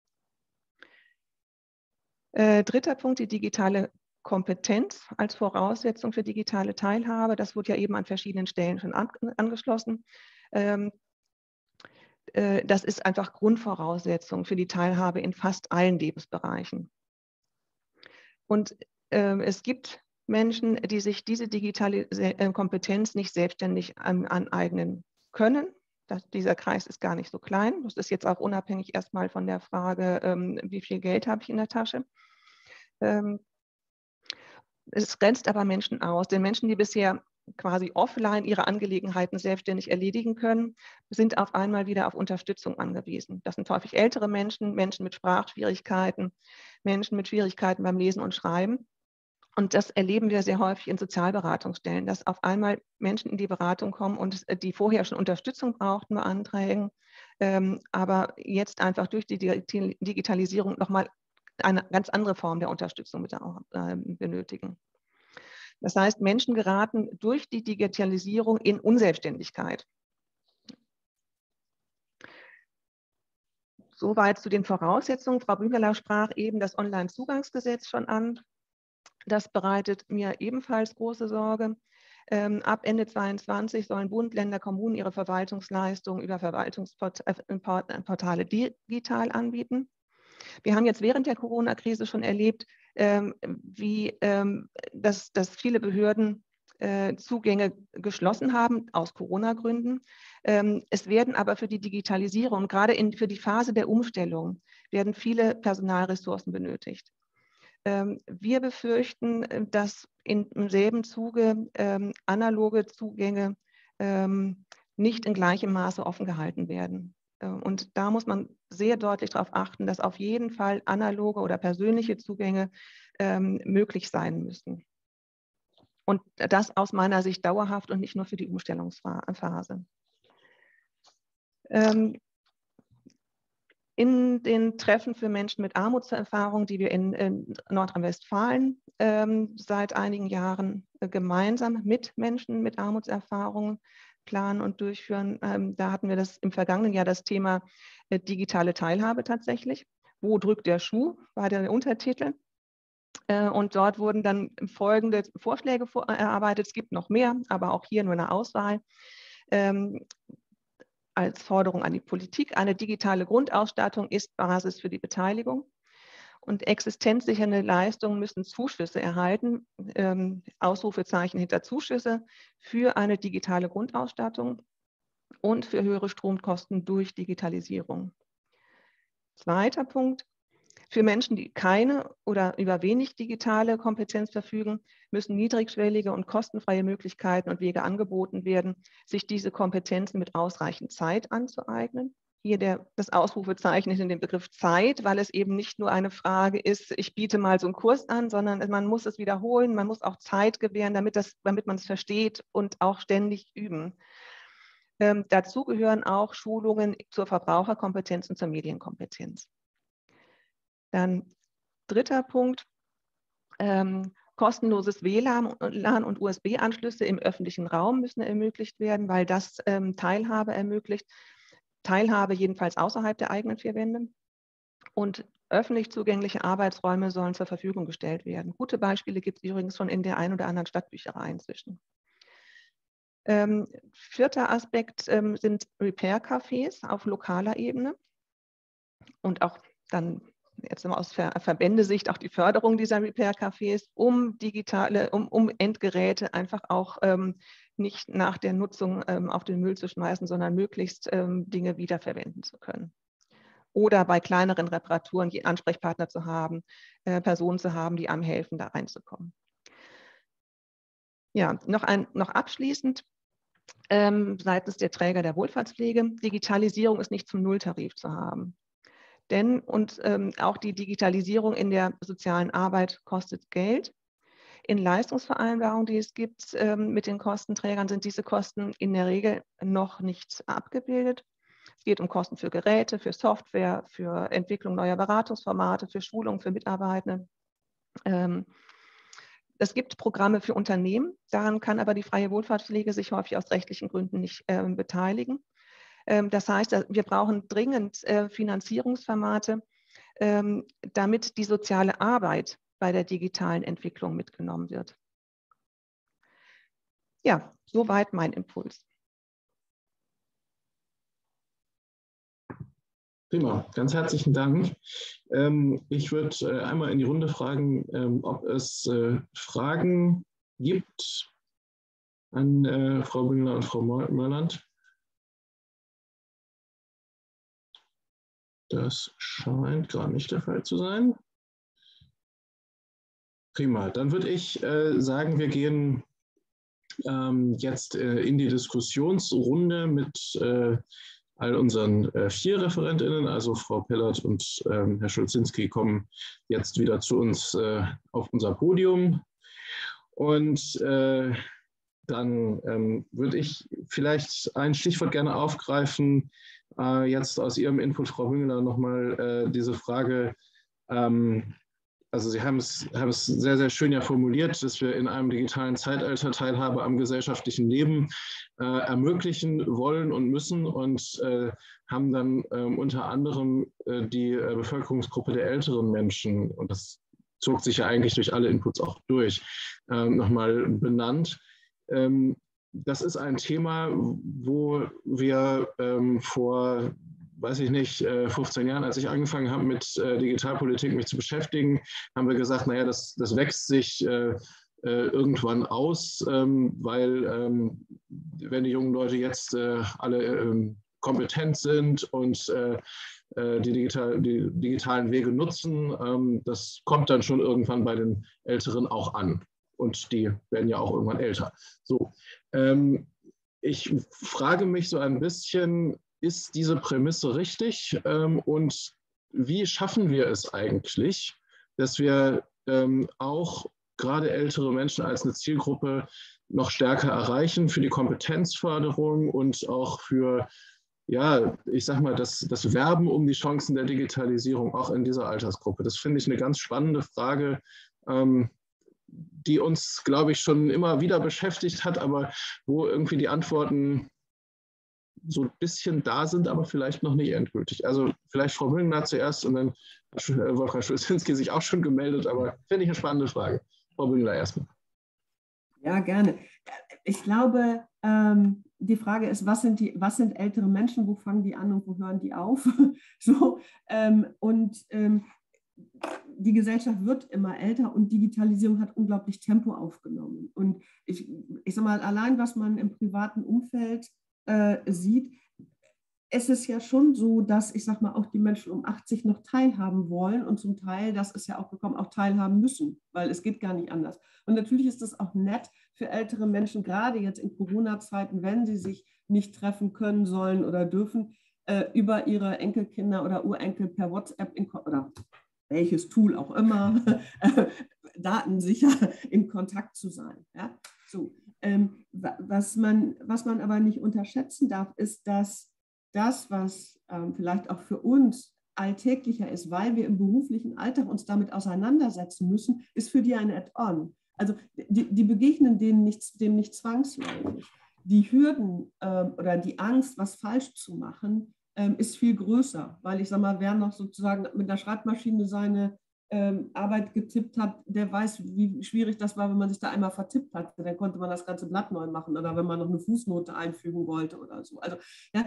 Äh, dritter Punkt, die digitale Kompetenz als Voraussetzung für digitale Teilhabe. Das wurde ja eben an verschiedenen Stellen schon an, angeschlossen. Ähm, Das ist einfach Grundvoraussetzung für die Teilhabe in fast allen Lebensbereichen. Und äh, es gibt Menschen, die sich diese digitale Kompetenz nicht selbstständig an, aneignen können. Das, dieser Kreis ist gar nicht so klein. Das ist jetzt auch unabhängig erstmal von der Frage, ähm, wie viel Geld habe ich in der Tasche. Ähm, es grenzt aber Menschen aus. Denn Menschen, die bisher quasi offline ihre Angelegenheiten selbstständig erledigen können, sind auf einmal wieder auf Unterstützung angewiesen. Das sind häufig ältere Menschen, Menschen mit Sprachschwierigkeiten, Menschen mit Schwierigkeiten beim Lesen und Schreiben. Und das erleben wir sehr häufig in Sozialberatungsstellen, dass auf einmal Menschen in die Beratung kommen und die vorher schon Unterstützung brauchten, beantragen, ähm, aber jetzt einfach durch die Digitalisierung nochmal eine ganz andere Form der Unterstützung mit auch, äh, benötigen. Das heißt, Menschen geraten durch die Digitalisierung in Unselbstständigkeit. Soweit zu den Voraussetzungen. Frau Bühler sprach eben das Onlinezugangsgesetz schon an. Das bereitet mir ebenfalls große Sorge. Ähm, ab Ende zweitausendzweiundzwanzig sollen Bund, Länder, Kommunen ihre Verwaltungsleistungen über Verwaltungsportale digital anbieten. Wir haben jetzt während der Corona-Krise schon erlebt, ähm, wie ähm, dass, dass viele Behörden äh, Zugänge geschlossen haben aus Corona-Gründen. Ähm, es werden aber für die Digitalisierung, gerade in, für die Phase der Umstellung, werden viele Personalressourcen benötigt. Ähm, wir befürchten, dass in, im selben Zuge ähm, analoge Zugänge ähm, nicht in gleichem Maße offen gehalten werden. Und da muss man sehr deutlich darauf achten, dass auf jeden Fall analoge oder persönliche Zugänge ähm, möglich sein müssen. Und das aus meiner Sicht dauerhaft und nicht nur für die Umstellungsphase. Ähm, in den Treffen für Menschen mit Armutserfahrung, die wir in, in Nordrhein-Westfalen ähm, seit einigen Jahren äh, gemeinsam mit Menschen mit Armutserfahrung planen und durchführen. Ähm, da hatten wir das im vergangenen Jahr das Thema äh, digitale Teilhabe tatsächlich. Wo drückt der Schuh, war der Untertitel. Äh, und dort wurden dann folgende Vorschläge vor, äh, erarbeitet. Es gibt noch mehr, aber auch hier nur eine Auswahl. Ähm, als Forderung an die Politik: Eine digitale Grundausstattung ist Basis für die Beteiligung. Und existenzsichernde Leistungen müssen Zuschüsse erhalten, ähm, Ausrufezeichen hinter Zuschüsse, für eine digitale Grundausstattung und für höhere Stromkosten durch Digitalisierung. Zweiter Punkt: Für Menschen, die keine oder über wenig digitale Kompetenz verfügen, müssen niedrigschwellige und kostenfreie Möglichkeiten und Wege angeboten werden, sich diese Kompetenzen mit ausreichend Zeit anzueignen. Hier der, das Ausrufezeichen in den Begriff Zeit, weil es eben nicht nur eine Frage ist, ich biete mal so einen Kurs an, sondern man muss es wiederholen, man muss auch Zeit gewähren, damit, das, damit man es versteht und auch ständig üben. Ähm, dazu gehören auch Schulungen zur Verbraucherkompetenz und zur Medienkompetenz. Dann dritter Punkt, ähm, kostenloses W L A N und U S B-Anschlüsse im öffentlichen Raum müssen ermöglicht werden, weil das ähm, Teilhabe ermöglicht. Teilhabe jedenfalls außerhalb der eigenen vier Wände. Und öffentlich zugängliche Arbeitsräume sollen zur Verfügung gestellt werden. Gute Beispiele gibt es übrigens schon in der einen oder anderen Stadtbücherei inzwischen. Ähm, vierter Aspekt ähm, sind Repair-Cafés auf lokaler Ebene und auch dann jetzt aus Ver Verbändesicht auch die Förderung dieser Repair-Cafés, um digitale, um, um Endgeräte einfach auch ähm, nicht nach der Nutzung ähm, auf den Müll zu schmeißen, sondern möglichst ähm, Dinge wiederverwenden zu können. Oder bei kleineren Reparaturen die Ansprechpartner zu haben, äh, Personen zu haben, die einem helfen, da reinzukommen. Ja, noch, ein, noch abschließend ähm, seitens der Träger der Wohlfahrtspflege: Digitalisierung ist nicht zum Nulltarif zu haben. Denn und ähm, auch die Digitalisierung in der sozialen Arbeit kostet Geld. In Leistungsvereinbarungen, die es gibt ähm, mit den Kostenträgern, sind diese Kosten in der Regel noch nicht abgebildet. Es geht um Kosten für Geräte, für Software, für Entwicklung neuer Beratungsformate, für Schulung für Mitarbeitende. Ähm, es gibt Programme für Unternehmen, daran kann aber die freie Wohlfahrtspflege sich häufig aus rechtlichen Gründen nicht ähm, beteiligen. Das heißt, wir brauchen dringend Finanzierungsformate, damit die soziale Arbeit bei der digitalen Entwicklung mitgenommen wird. Ja, soweit mein Impuls.
Prima, ganz herzlichen Dank. Ich würde einmal in die Runde fragen, ob es Fragen gibt an Frau Bühler und Frau Mörland. Das scheint gerade nicht der Fall zu sein. Prima, dann würde ich äh, sagen, wir gehen ähm, jetzt äh, in die Diskussionsrunde mit äh, all unseren äh, vier ReferentInnen, also Frau Pellert und ähm, Herr Schulzinski kommen jetzt wieder zu uns äh, auf unser Podium. Und äh, dann ähm, würde ich vielleicht ein Stichwort gerne aufgreifen, äh, jetzt aus Ihrem Input, Frau Hüngler, nochmal äh, diese Frage, ähm, also Sie haben es, haben es sehr, sehr schön ja formuliert, dass wir in einem digitalen Zeitalter Teilhabe am gesellschaftlichen Leben äh, ermöglichen wollen und müssen und äh, haben dann ähm, unter anderem äh, die äh, Bevölkerungsgruppe der älteren Menschen, und das zog sich ja eigentlich durch alle Inputs auch durch, äh, nochmal benannt. Ähm, das ist ein Thema, wo wir ähm, vor weiß ich nicht, fünfzehn Jahren, als ich angefangen habe, mit äh, Digitalpolitik mich zu beschäftigen, haben wir gesagt, naja, das, das wächst sich äh, äh, irgendwann aus, ähm, weil ähm, wenn die jungen Leute jetzt äh, alle ähm, kompetent sind und äh, die, digital, die digitalen Wege nutzen, ähm, das kommt dann schon irgendwann bei den Älteren auch an. Und die werden ja auch irgendwann älter. So, ähm, ich frage mich so ein bisschen, ist diese Prämisse richtig ähm, und wie schaffen wir es eigentlich, dass wir ähm, auch gerade ältere Menschen als eine Zielgruppe noch stärker erreichen für die Kompetenzförderung und auch für, ja, ich sag mal, das, das Werben um die Chancen der Digitalisierung auch in dieser Altersgruppe. Das finde ich eine ganz spannende Frage, ähm, die uns, glaube ich, schon immer wieder beschäftigt hat, aber wo irgendwie die Antworten so ein bisschen da sind, aber vielleicht noch nicht endgültig. Also vielleicht Frau Müllner zuerst und dann Wolfgang Schulzinski sich auch schon gemeldet, aber finde ich eine spannende Frage. Frau Müllner erstmal.
Ja, gerne. Ich glaube, ähm, die Frage ist, was sind, die, was sind ältere Menschen, wo fangen die an und wo hören die auf? so, ähm, und ähm, die Gesellschaft wird immer älter und Digitalisierung hat unglaublich Tempo aufgenommen. Und ich, ich sage mal, allein was man im privaten Umfeld äh, sieht, es ist ja schon so, dass, ich sage mal, auch die Menschen um achtzig noch teilhaben wollen und zum Teil, das ist ja auch gekommen, auch teilhaben müssen, weil es geht gar nicht anders. Und natürlich ist das auch nett für ältere Menschen, gerade jetzt in Corona-Zeiten, wenn sie sich nicht treffen können, sollen oder dürfen, äh, über ihre Enkelkinder oder Urenkel per WhatsApp in, oder welches Tool auch immer, datensicher in Kontakt zu sein. Ja? So, ähm, was man, was man aber nicht unterschätzen darf, ist, dass das, was ähm, vielleicht auch für uns alltäglicher ist, weil wir im beruflichen Alltag uns damit auseinandersetzen müssen, ist für die ein Add-on. Also die, die begegnen dem nicht, dem nicht zwangsläufig. Die Hürden ähm, oder die Angst, was falsch zu machen, ähm, ist viel größer, weil ich sage mal, wer noch sozusagen mit einer Schreibmaschine seine ähm, Arbeit getippt hat, der weiß, wie schwierig das war, wenn man sich da einmal vertippt hat. Dann konnte man das ganze Blatt neu machen oder wenn man noch eine Fußnote einfügen wollte oder so. Also ja,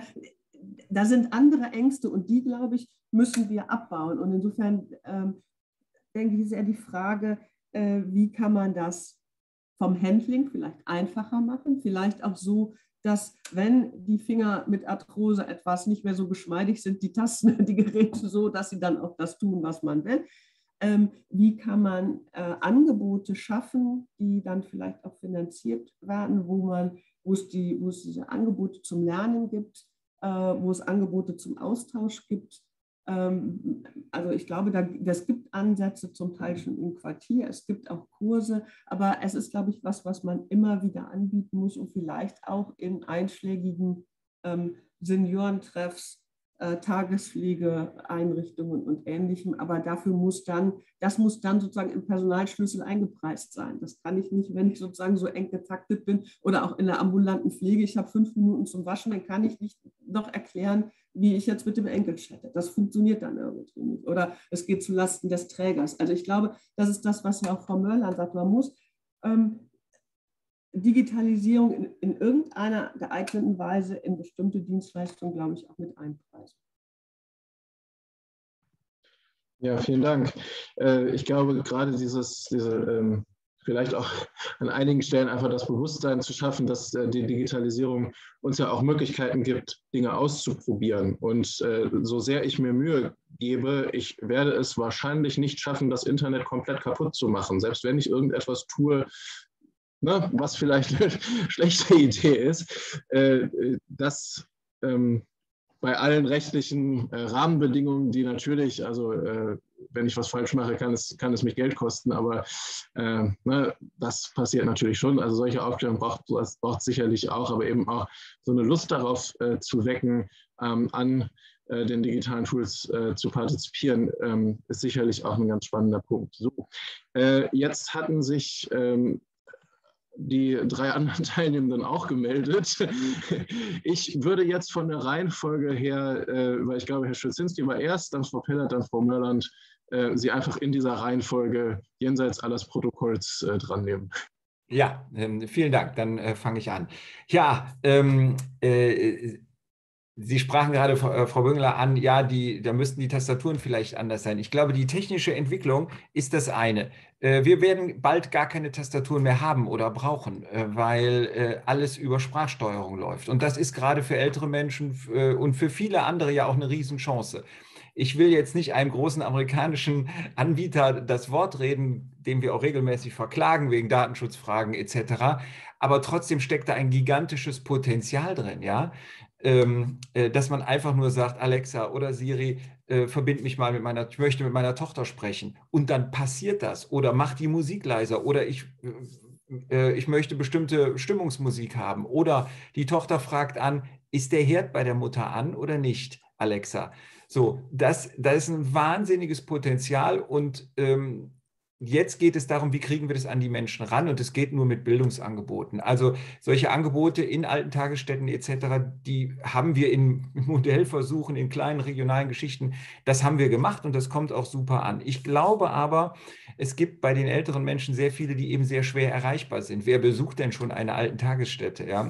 da sind andere Ängste und die, glaube ich, müssen wir abbauen. Und insofern ähm, denke ich, ist eher die Frage, äh, wie kann man das vom Handling vielleicht einfacher machen, vielleicht auch so, dass wenn die Finger mit Arthrose etwas nicht mehr so geschmeidig sind, die Tasten, die Geräte so, dass sie dann auch das tun, was man will. Ähm, wie kann man äh, Angebote schaffen, die dann vielleicht auch finanziert werden, wo, man, wo, es die, wo es diese Angebote zum Lernen gibt, äh, wo es Angebote zum Austausch gibt. Ähm, also ich glaube, da, das gibt Ansätze zum Teil schon im Quartier, es gibt auch Kurse, aber es ist, glaube ich, was, was man immer wieder anbieten muss und vielleicht auch in einschlägigen ähm, Seniorentreffs, Äh, Tagespflegeeinrichtungen und Ähnlichem, aber dafür muss dann, das muss dann sozusagen im Personalschlüssel eingepreist sein. Das kann ich nicht, wenn ich sozusagen so eng getaktet bin oder auch in der ambulanten Pflege, ich habe fünf Minuten zum Waschen, dann kann ich nicht noch erklären, wie ich jetzt mit dem Enkel chatte. Das funktioniert dann irgendwie nicht. Oder es geht zulasten des Trägers. Also ich glaube, das ist das, was ja auch Frau Mörland sagt, man muss ähm, Digitalisierung in, in irgendeiner geeigneten Weise in bestimmte Dienstleistungen, glaube ich, auch mit einpreisen.
Ja, vielen Dank. Ich glaube, gerade dieses, diese, vielleicht auch an einigen Stellen einfach das Bewusstsein zu schaffen, dass äh, die Digitalisierung uns ja auch Möglichkeiten gibt, Dinge auszuprobieren. Und äh, so sehr ich mir Mühe gebe, ich werde es wahrscheinlich nicht schaffen, das Internet komplett kaputt zu machen. Selbst wenn ich irgendetwas tue, ne, was vielleicht eine schlechte Idee ist, äh, das ähm, bei allen rechtlichen äh, Rahmenbedingungen, die natürlich, also äh, wenn ich was falsch mache, kann es, kann es mich Geld kosten, aber äh, ne, das passiert natürlich schon. Also solche Aufklärung braucht es braucht sicherlich auch, aber eben auch so eine Lust darauf äh, zu wecken, ähm, an äh, den digitalen Tools äh, zu partizipieren, ähm, ist sicherlich auch ein ganz spannender Punkt. So, äh, jetzt hatten sich ähm, die drei anderen Teilnehmenden auch gemeldet. Ich würde jetzt von der Reihenfolge her, äh, weil ich glaube, Herr Schulzinski war erst, dann Frau Pellert, dann Frau Mörland, äh, Sie einfach in dieser Reihenfolge jenseits alles Protokolls äh, dran nehmen.
Ja, ähm, vielen Dank. Dann äh, fange ich an. Ja, ähm, äh, Sie sprachen gerade, Frau Büngler, an, ja, die, da müssten die Tastaturen vielleicht anders sein. Ich glaube, die technische Entwicklung ist das eine. Wir werden bald gar keine Tastaturen mehr haben oder brauchen, weil alles über Sprachsteuerung läuft. Und das ist gerade für ältere Menschen und für viele andere ja auch eine Riesenchance. Ich will jetzt nicht einem großen amerikanischen Anbieter das Wort reden, den wir auch regelmäßig verklagen wegen Datenschutzfragen et cetera. Aber trotzdem steckt da ein gigantisches Potenzial drin, ja. Ähm, äh, dass man einfach nur sagt, Alexa oder Siri, äh, verbind mich mal mit meiner, ich möchte mit meiner Tochter sprechen. Und dann passiert das. Oder mach die Musik leiser. Oder ich, äh, ich möchte bestimmte Stimmungsmusik haben. Oder die Tochter fragt an, ist der Herd bei der Mutter an oder nicht, Alexa? So, das, das ist ein wahnsinniges Potenzial und ähm, jetzt geht es darum, wie kriegen wir das an die Menschen ran, und es geht nur mit Bildungsangeboten. Also solche Angebote in alten Tagesstätten et cetera, die haben wir in Modellversuchen, in kleinen regionalen Geschichten, das haben wir gemacht und das kommt auch super an. Ich glaube aber, es gibt bei den älteren Menschen sehr viele, die eben sehr schwer erreichbar sind. Wer besucht denn schon eine alten Tagesstätte? Ja?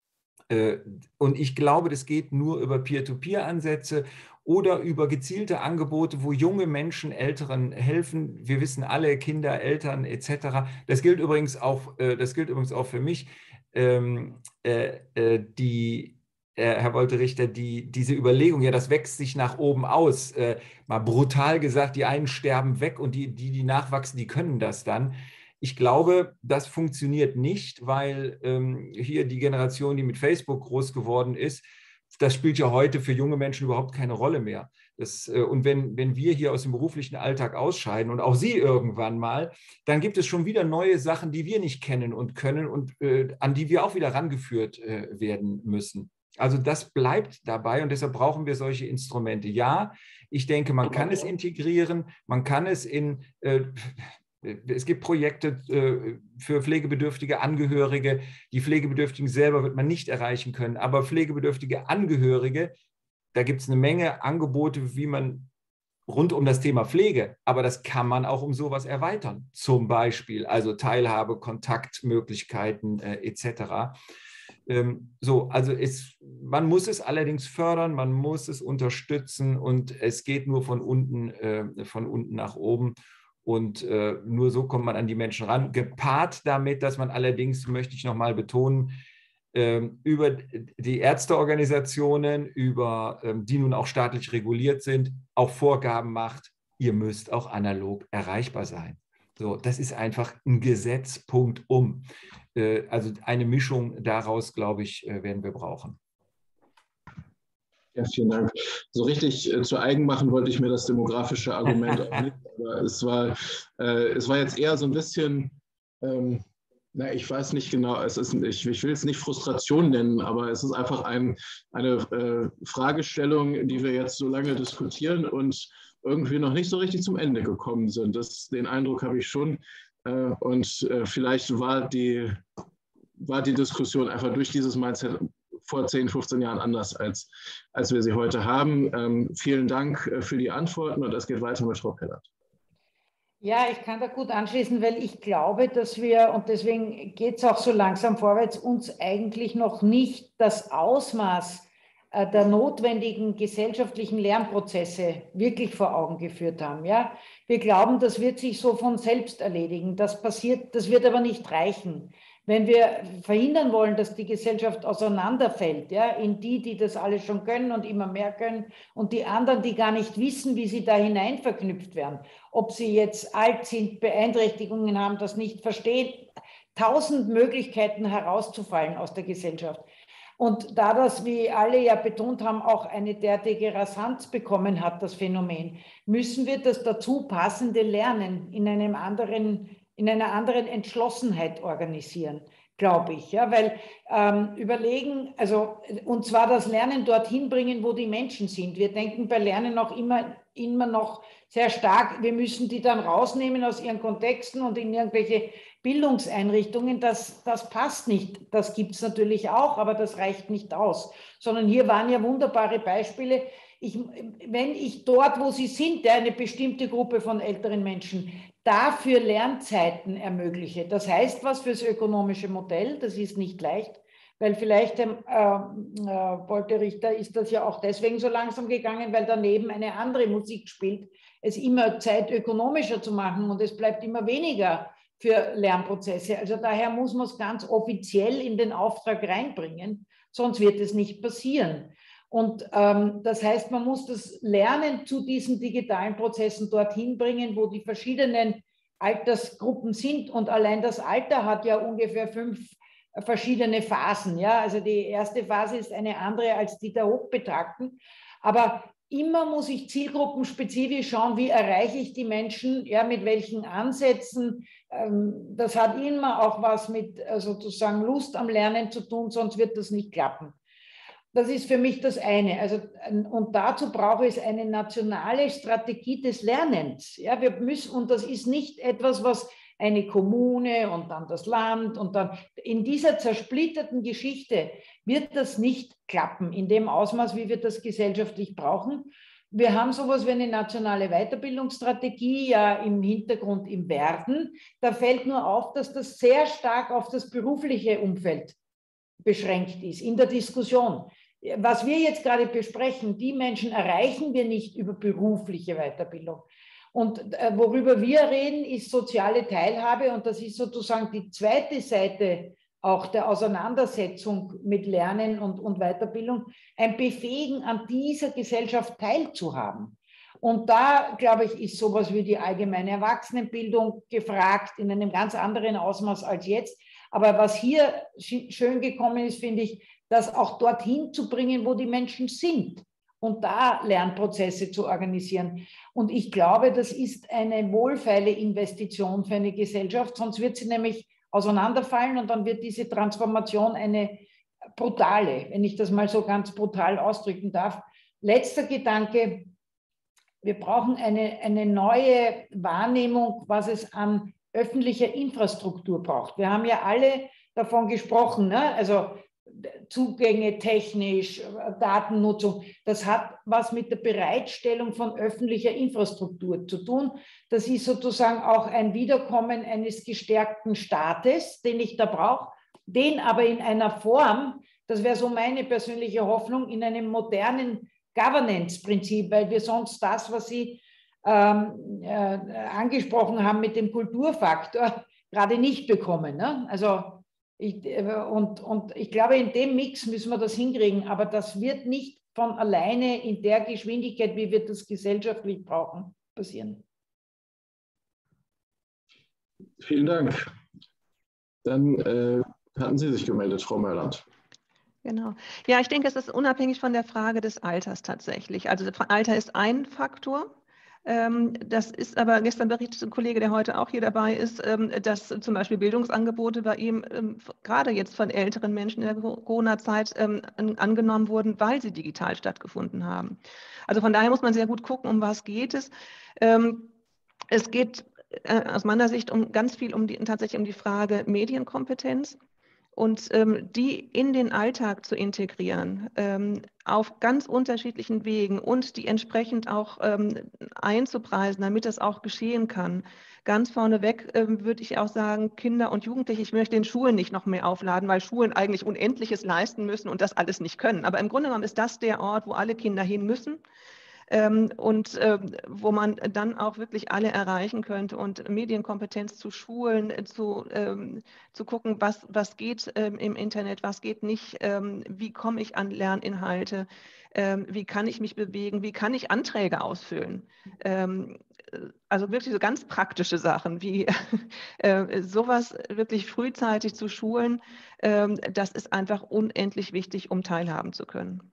Und ich glaube, das geht nur über Peer-to-Peer-Ansätze oder über gezielte Angebote, wo junge Menschen Älteren helfen. Wir wissen alle, Kinder, Eltern et cetera. Das gilt übrigens auch, das gilt übrigens auch für mich. Ähm, äh, die, äh, Herr Wolterichter, die, diese Überlegung, ja, das wächst sich nach oben aus. Äh, mal brutal gesagt, die einen sterben weg und die, die, die nachwachsen, die können das dann. Ich glaube, das funktioniert nicht, weil ähm, hier die Generation, die mit Facebook groß geworden ist, das spielt ja heute für junge Menschen überhaupt keine Rolle mehr. Das, äh, und wenn, wenn wir hier aus dem beruflichen Alltag ausscheiden und auch Sie irgendwann mal, dann gibt es schon wieder neue Sachen, die wir nicht kennen und können und äh, an die wir auch wieder rangeführt äh, werden müssen. Also das bleibt dabei und deshalb brauchen wir solche Instrumente. Ja, ich denke, man kann es integrieren, man kann es in... Äh, Es gibt Projekte äh, für pflegebedürftige Angehörige. Die Pflegebedürftigen selber wird man nicht erreichen können, aber pflegebedürftige Angehörige, da gibt es eine Menge Angebote, wie man rund um das Thema Pflege, aber das kann man auch um sowas erweitern. Zum Beispiel also Teilhabe, Kontaktmöglichkeiten äh, et cetera. Ähm, so, also es, man muss es allerdings fördern, man muss es unterstützen und es geht nur von unten, äh, von unten nach oben. Und äh, nur so kommt man an die Menschen ran. Gepaart damit, dass man allerdings, möchte ich nochmal betonen, äh, über die Ärzteorganisationen, über, äh, die nun auch staatlich reguliert sind, auch Vorgaben macht, ihr müsst auch analog erreichbar sein. So, das ist einfach ein Gesetz, Punkt um. Äh, also eine Mischung daraus, glaube ich, äh, werden wir brauchen.
Ja, vielen Dank. So richtig äh, zu eigen machen wollte ich mir das demografische Argument auch nicht, aber es war, äh, es war jetzt eher so ein bisschen, ähm, na, ich weiß nicht genau, es ist, ich, ich will es nicht Frustration nennen, aber es ist einfach ein, eine äh, Fragestellung, die wir jetzt so lange diskutieren und irgendwie noch nicht so richtig zum Ende gekommen sind. Das, den Eindruck habe ich schon. Äh, und äh, vielleicht war die, war die Diskussion einfach durch dieses Mindset vor zehn, fünfzehn Jahren anders, als, als wir sie heute haben. Ähm, vielen Dank für die Antworten und es geht weiter mit Frau Pellert.
Ja, ich kann da gut anschließen, weil ich glaube, dass wir, und deswegen geht es auch so langsam vorwärts, uns eigentlich noch nicht das Ausmaß der notwendigen gesellschaftlichen Lernprozesse wirklich vor Augen geführt haben. Ja? Wir glauben, das wird sich so von selbst erledigen. Das passiert, das wird aber nicht reichen. Wenn wir verhindern wollen, dass die Gesellschaft auseinanderfällt, ja, in die, die das alles schon können und immer mehr können, und die anderen, die gar nicht wissen, wie sie da hinein verknüpft werden, ob sie jetzt alt sind, Beeinträchtigungen haben, das nicht verstehen, tausend Möglichkeiten herauszufallen aus der Gesellschaft. Und da das, wie alle ja betont haben, auch eine derartige Rasanz bekommen hat, das Phänomen, müssen wir das dazu passende Lernen in einem anderen, in einer anderen Entschlossenheit organisieren, glaube ich. Ja, weil ähm, überlegen, also, und zwar das Lernen dorthin bringen, wo die Menschen sind. Wir denken bei Lernen auch immer, immer noch sehr stark, wir müssen die dann rausnehmen aus ihren Kontexten und in irgendwelche Bildungseinrichtungen. Das, das passt nicht. Das gibt es natürlich auch, aber das reicht nicht aus. Sondern hier waren ja wunderbare Beispiele. Ich, wenn ich dort, wo sie sind, eine bestimmte Gruppe von älteren Menschen, dafür Lernzeiten ermögliche. Das heißt was fürs ökonomische Modell, das ist nicht leicht, weil vielleicht dem äh, äh, Bolte Richter ist das ja auch deswegen so langsam gegangen, weil daneben eine andere Musik spielt, es immer Zeit ökonomischer zu machen und es bleibt immer weniger für Lernprozesse. Also daher muss man es ganz offiziell in den Auftrag reinbringen, sonst wird es nicht passieren. Und ähm, das heißt, man muss das Lernen zu diesen digitalen Prozessen dorthin bringen, wo die verschiedenen Altersgruppen sind. Und allein das Alter hat ja ungefähr fünf verschiedene Phasen. Ja? Also die erste Phase ist eine andere als die der Hochbetagten. Aber immer muss ich zielgruppenspezifisch schauen, wie erreiche ich die Menschen, ja, mit welchen Ansätzen. Ähm, das hat immer auch was mit äh, sozusagen Lust am Lernen zu tun, sonst wird das nicht klappen. Das ist für mich das eine. Also, und dazu brauche es eine nationale Strategie des Lernens. Ja, wir müssen, und das ist nicht etwas, was eine Kommune und dann das Land und dann in dieser zersplitterten Geschichte wird das nicht klappen in dem Ausmaß, wie wir das gesellschaftlich brauchen. Wir haben sowas wie eine nationale Weiterbildungsstrategie ja im Hintergrund im Werden. Da fällt nur auf, dass das sehr stark auf das berufliche Umfeld beschränkt ist in der Diskussion. Was wir jetzt gerade besprechen, die Menschen erreichen wir nicht über berufliche Weiterbildung. Und äh, worüber wir reden, ist soziale Teilhabe, und das ist sozusagen die zweite Seite auch der Auseinandersetzung mit Lernen und, und Weiterbildung, ein Befähigen, an dieser Gesellschaft teilzuhaben. Und da, glaube ich, ist sowas wie die allgemeine Erwachsenenbildung gefragt, in einem ganz anderen Ausmaß als jetzt. Aber was hier schön gekommen ist, finde ich, das auch dorthin zu bringen, wo die Menschen sind und da Lernprozesse zu organisieren. Und ich glaube, das ist eine wohlfeile Investition für eine Gesellschaft, sonst wird sie nämlich auseinanderfallen und dann wird diese Transformation eine brutale, wenn ich das mal so ganz brutal ausdrücken darf. Letzter Gedanke, wir brauchen eine, eine neue Wahrnehmung, was es an öffentlicher Infrastruktur braucht. Wir haben ja alle davon gesprochen, ne? Also Zugänge technisch, Datennutzung, das hat was mit der Bereitstellung von öffentlicher Infrastruktur zu tun. Das ist sozusagen auch ein Wiederkommen eines gestärkten Staates, den ich da brauche, den aber in einer Form, das wäre so meine persönliche Hoffnung, in einem modernen Governance-Prinzip, weil wir sonst das, was Sie ähm, äh, angesprochen haben mit dem Kulturfaktor, gerade nicht bekommen. Ne? Also Ich, und, und ich glaube, in dem Mix müssen wir das hinkriegen, aber das wird nicht von alleine in der Geschwindigkeit, wie wir das gesellschaftlich brauchen, passieren.
Vielen Dank. Dann äh, hatten Sie sich gemeldet, Frau Mörland.
Genau. Ja, ich denke, es ist unabhängig von der Frage des Alters tatsächlich. Also Alter ist ein Faktor. Das ist aber, gestern berichtete ein Kollege, der heute auch hier dabei ist, dass zum Beispiel Bildungsangebote bei ihm gerade jetzt von älteren Menschen in der Corona-Zeit angenommen wurden, weil sie digital stattgefunden haben. Also von daher muss man sehr gut gucken, um was geht es. Es geht aus meiner Sicht um ganz viel um die, tatsächlich um die Frage Medienkompetenz. und ähm, die in den Alltag zu integrieren, ähm, auf ganz unterschiedlichen Wegen und die entsprechend auch ähm, einzupreisen, damit das auch geschehen kann. Ganz vorneweg ähm, würde ich auch sagen, Kinder und Jugendliche, ich möchte den Schulen nicht noch mehr aufladen, weil Schulen eigentlich Unendliches leisten müssen und das alles nicht können. Aber im Grunde genommen ist das der Ort, wo alle Kinder hin müssen. Ähm, und ähm, wo man dann auch wirklich alle erreichen könnte und Medienkompetenz zu schulen, äh, zu, ähm, zu gucken, was, was geht ähm, im Internet, was geht nicht, ähm, wie komme ich an Lerninhalte, ähm, wie kann ich mich bewegen, wie kann ich Anträge ausfüllen. Ähm, also wirklich so ganz praktische Sachen, wie äh, sowas wirklich frühzeitig zu schulen, ähm, das ist einfach unendlich wichtig, um teilhaben zu können.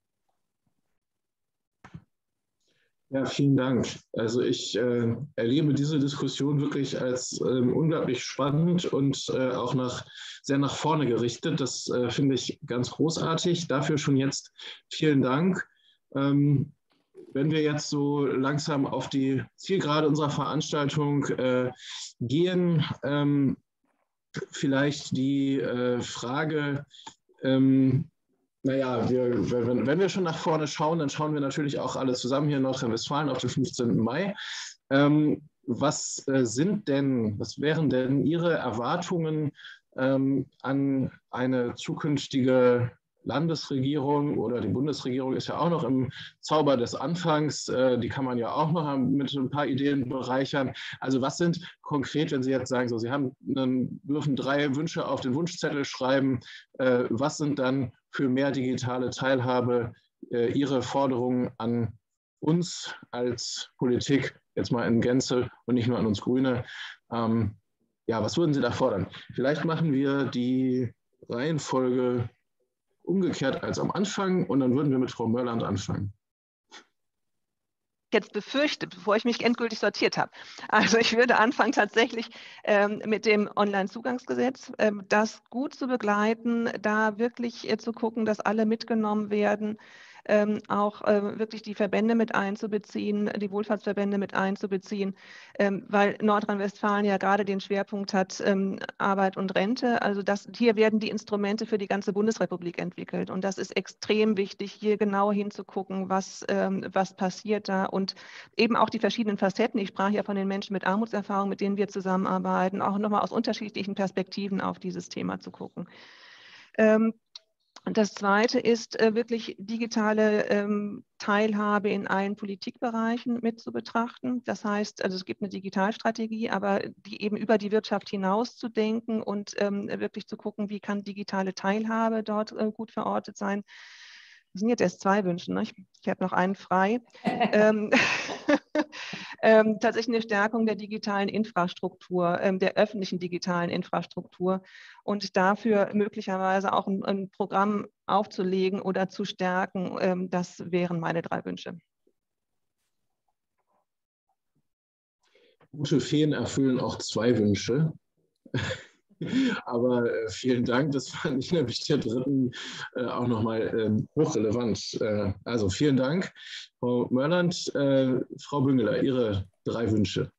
Ja, vielen Dank. Also ich äh, erlebe diese Diskussion wirklich als äh, unglaublich spannend und äh, auch nach, sehr nach vorne gerichtet. Das äh, finde ich ganz großartig. Dafür schon jetzt vielen Dank. Ähm, wenn wir jetzt so langsam auf die Zielgerade unserer Veranstaltung äh, gehen, ähm, vielleicht die äh, Frage, ähm, naja, wir, wenn, wenn wir schon nach vorne schauen, dann schauen wir natürlich auch alle zusammen hier in Nordrhein-Westfalen auf den fünfzehnten Mai. Ähm, was äh, sind denn, was wären denn Ihre Erwartungen ähm, an eine zukünftige Landesregierung, oder die Bundesregierung ist ja auch noch im Zauber des Anfangs, äh, die kann man ja auch noch mit ein paar Ideen bereichern. Also was sind konkret, wenn Sie jetzt sagen, so, Sie haben einen, dürfen drei Wünsche auf den Wunschzettel schreiben, äh, was sind dann für mehr digitale Teilhabe äh, Ihre Forderungen an uns als Politik, jetzt mal in Gänze und nicht nur an uns Grüne? Ähm, ja, was würden Sie da fordern? Vielleicht machen wir die Reihenfolge umgekehrt als am Anfang und dann würden wir mit Frau Mörland anfangen.
Jetzt befürchte, bevor ich mich endgültig sortiert habe. Also ich würde anfangen tatsächlich ähm, mit dem Onlinezugangsgesetz, ähm, das gut zu begleiten, da wirklich äh, zu gucken, dass alle mitgenommen werden, ähm, auch äh, wirklich die Verbände mit einzubeziehen, die Wohlfahrtsverbände mit einzubeziehen, ähm, weil Nordrhein-Westfalen ja gerade den Schwerpunkt hat ähm, Arbeit und Rente. Also das, hier werden die Instrumente für die ganze Bundesrepublik entwickelt und das ist extrem wichtig, hier genau hinzugucken, was, ähm, was passiert da und eben auch die verschiedenen Facetten. Ich sprach ja von den Menschen mit Armutserfahrung, mit denen wir zusammenarbeiten, auch nochmal aus unterschiedlichen Perspektiven auf dieses Thema zu gucken. Ähm, Das Zweite ist äh, wirklich digitale ähm, Teilhabe in allen Politikbereichen mit zu betrachten. Das heißt, also es gibt eine Digitalstrategie, aber die eben über die Wirtschaft hinaus zu denken und ähm, wirklich zu gucken, wie kann digitale Teilhabe dort äh, gut verortet sein. Das sind jetzt erst zwei Wünsche, ne? Ich, ich habe noch einen frei. ähm, ähm, tatsächlich eine Stärkung der digitalen Infrastruktur, ähm, der öffentlichen digitalen Infrastruktur und dafür möglicherweise auch ein, ein Programm aufzulegen oder zu stärken. Ähm, das wären meine drei Wünsche.
Gute Feen erfüllen auch zwei Wünsche. Aber äh, vielen Dank, das fand ich nämlich der dritten äh, auch nochmal äh, hochrelevant. Äh, also vielen Dank, Frau Mörland. Äh, Frau Büngeler, Ihre drei Wünsche.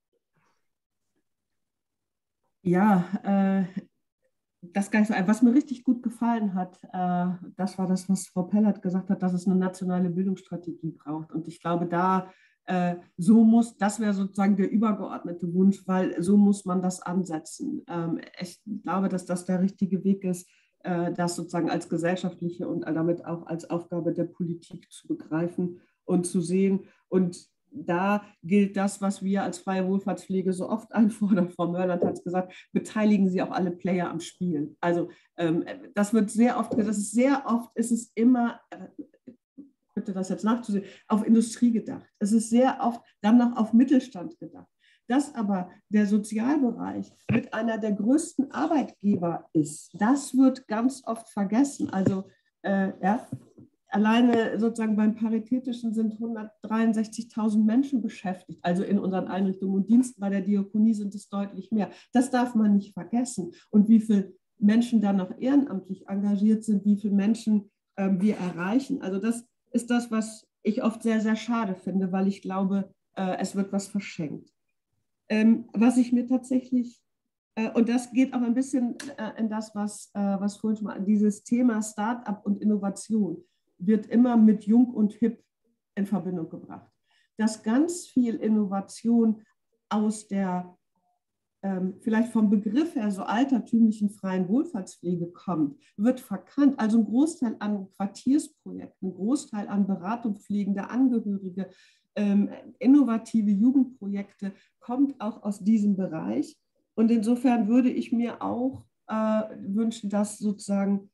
Ja, äh, das gar nicht so, was mir richtig gut gefallen hat, äh, das war das, was Frau Pellert gesagt hat, dass es eine nationale Bildungsstrategie braucht. Und ich glaube, da äh, so muss, das wäre sozusagen der übergeordnete Wunsch, weil so muss man das ansetzen. Ähm, ich glaube, dass das der richtige Weg ist, äh, das sozusagen als gesellschaftliche und damit auch als Aufgabe der Politik zu begreifen und zu sehen. Und da gilt das, was wir als freie Wohlfahrtspflege so oft einfordern. Frau Mörland hat es gesagt, beteiligen Sie auch alle Player am Spiel. Also ähm, das wird sehr oft, das ist sehr oft, ist es immer, äh, bitte das jetzt nachzusehen, auf Industrie gedacht. Es ist sehr oft dann noch auf Mittelstand gedacht. Dass aber der Sozialbereich mit einer der größten Arbeitgeber ist, das wird ganz oft vergessen. Also äh, ja, alleine sozusagen beim Paritätischen sind hundertdreiundsechzigtausend Menschen beschäftigt, also in unseren Einrichtungen und Diensten. Bei der Diakonie sind es deutlich mehr. Das darf man nicht vergessen. Und wie viele Menschen da noch ehrenamtlich engagiert sind, wie viele Menschen äh, wir erreichen. Also das ist das, was ich oft sehr, sehr schade finde, weil ich glaube, äh, es wird was verschenkt. Ähm, was ich mir tatsächlich Und das geht auch ein bisschen in das, was, was vorhin schon mal, dieses Thema Start-up und Innovation wird immer mit Jung und Hip in Verbindung gebracht. Dass ganz viel Innovation aus der, ähm, vielleicht vom Begriff her so altertümlichen freien Wohlfahrtspflege kommt, wird verkannt. Also ein Großteil an Quartiersprojekten, ein Großteil an Beratung pflegender Angehörige, ähm, innovative Jugendprojekte kommt auch aus diesem Bereich. Und insofern würde ich mir auch äh, wünschen, dass sozusagen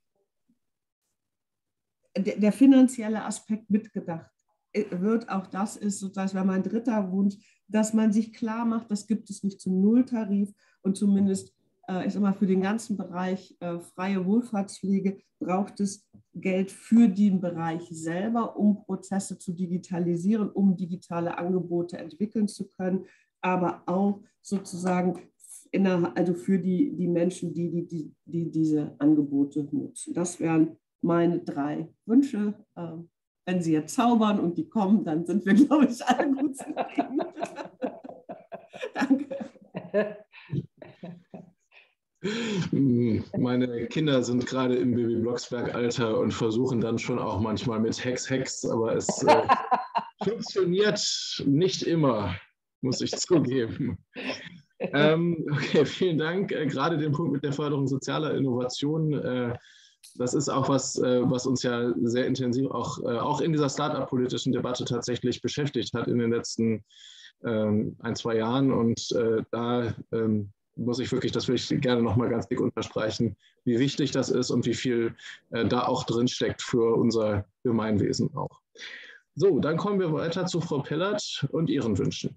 der, der finanzielle Aspekt mitgedacht wird. Auch das ist sozusagen, wäre mein dritter Wunsch, dass man sich klar macht, das gibt es nicht zum Nulltarif und zumindest, äh, ich sag mal, für den ganzen Bereich äh, freie Wohlfahrtspflege braucht es Geld für den Bereich selber, um Prozesse zu digitalisieren, um digitale Angebote entwickeln zu können, aber auch sozusagen also für die, die Menschen, die, die, die, die diese Angebote nutzen. Das wären meine drei Wünsche. Wenn Sie jetzt zaubern und die kommen, dann sind wir, glaube ich, alle gut zufrieden. Danke.
Meine Kinder sind gerade im Baby-Blocksberg-Alter und versuchen dann schon auch manchmal mit Hex, Hex, aber es äh, funktioniert nicht immer, muss ich zugeben. Ähm, okay, vielen Dank. Äh, gerade den Punkt mit der Förderung sozialer Innovation, äh, das ist auch was, äh, was uns ja sehr intensiv auch, äh, auch in dieser Start-up-politischen Debatte tatsächlich beschäftigt hat in den letzten ähm, ein, zwei Jahren. Und äh, da ähm, muss ich wirklich, das will ich gerne nochmal ganz dick unterstreichen, wie wichtig das ist und wie viel äh, da auch drin steckt für unser Gemeinwesen auch. So, dann kommen wir weiter zu Frau Pellert und Ihren Wünschen.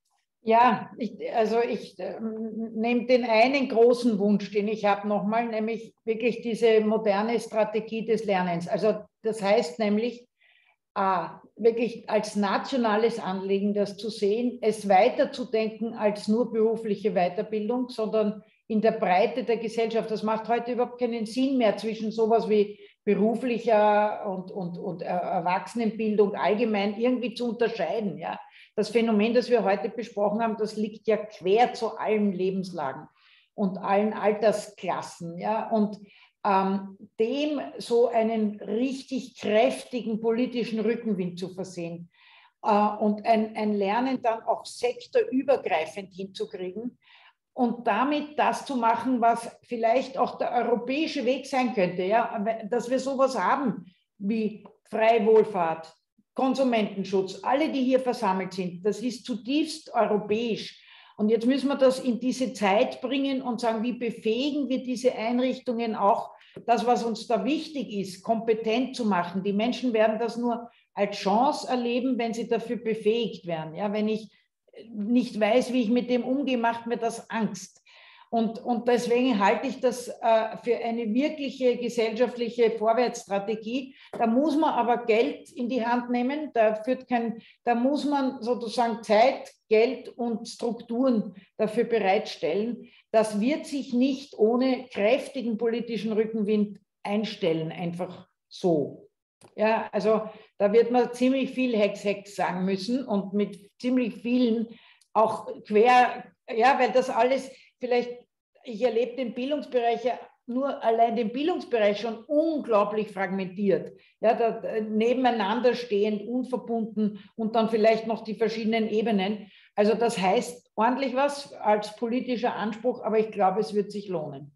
Ja, ich, also ich äh, nehme den einen großen Wunsch, den ich habe, nochmal, nämlich wirklich diese moderne Strategie des Lernens. Also das heißt nämlich, äh, wirklich als nationales Anliegen das zu sehen, es weiterzudenken als nur berufliche Weiterbildung, sondern in der Breite der Gesellschaft. Das macht heute überhaupt keinen Sinn mehr zwischen sowas wie beruflicher und, und, und Erwachsenenbildung allgemein irgendwie zu unterscheiden, ja. Das Phänomen, das wir heute besprochen haben, das liegt ja quer zu allen Lebenslagen und allen Altersklassen. Ja? Und ähm, dem so einen richtig kräftigen politischen Rückenwind zu versehen äh, und ein, ein Lernen dann auch sektorübergreifend hinzukriegen und damit das zu machen, was vielleicht auch der europäische Weg sein könnte. Ja? Dass wir sowas haben wie freie Wohlfahrt, Konsumentenschutz, alle, die hier versammelt sind, das ist zutiefst europäisch. Und jetzt müssen wir das in diese Zeit bringen und sagen, wie befähigen wir diese Einrichtungen auch, das, was uns da wichtig ist, kompetent zu machen. Die Menschen werden das nur als Chance erleben, wenn sie dafür befähigt werden. Ja, wenn ich nicht weiß, wie ich mit dem umgehe, macht mir das Angst. Und, und deswegen halte ich das äh, für eine wirkliche gesellschaftliche Vorwärtsstrategie. Da muss man aber Geld in die Hand nehmen. Da, führt kein, da muss man sozusagen Zeit, Geld und Strukturen dafür bereitstellen. Das wird sich nicht ohne kräftigen politischen Rückenwind einstellen, einfach so. Ja, also da wird man ziemlich viel Hex-Hex sagen müssen und mit ziemlich vielen auch quer, ja, weil das alles vielleicht, ich erlebe den Bildungsbereich ja nur allein den Bildungsbereich schon unglaublich fragmentiert, ja, da, nebeneinander stehend, unverbunden und dann vielleicht noch die verschiedenen Ebenen. Also das heißt ordentlich was als politischer Anspruch, aber ich glaube, es wird sich lohnen.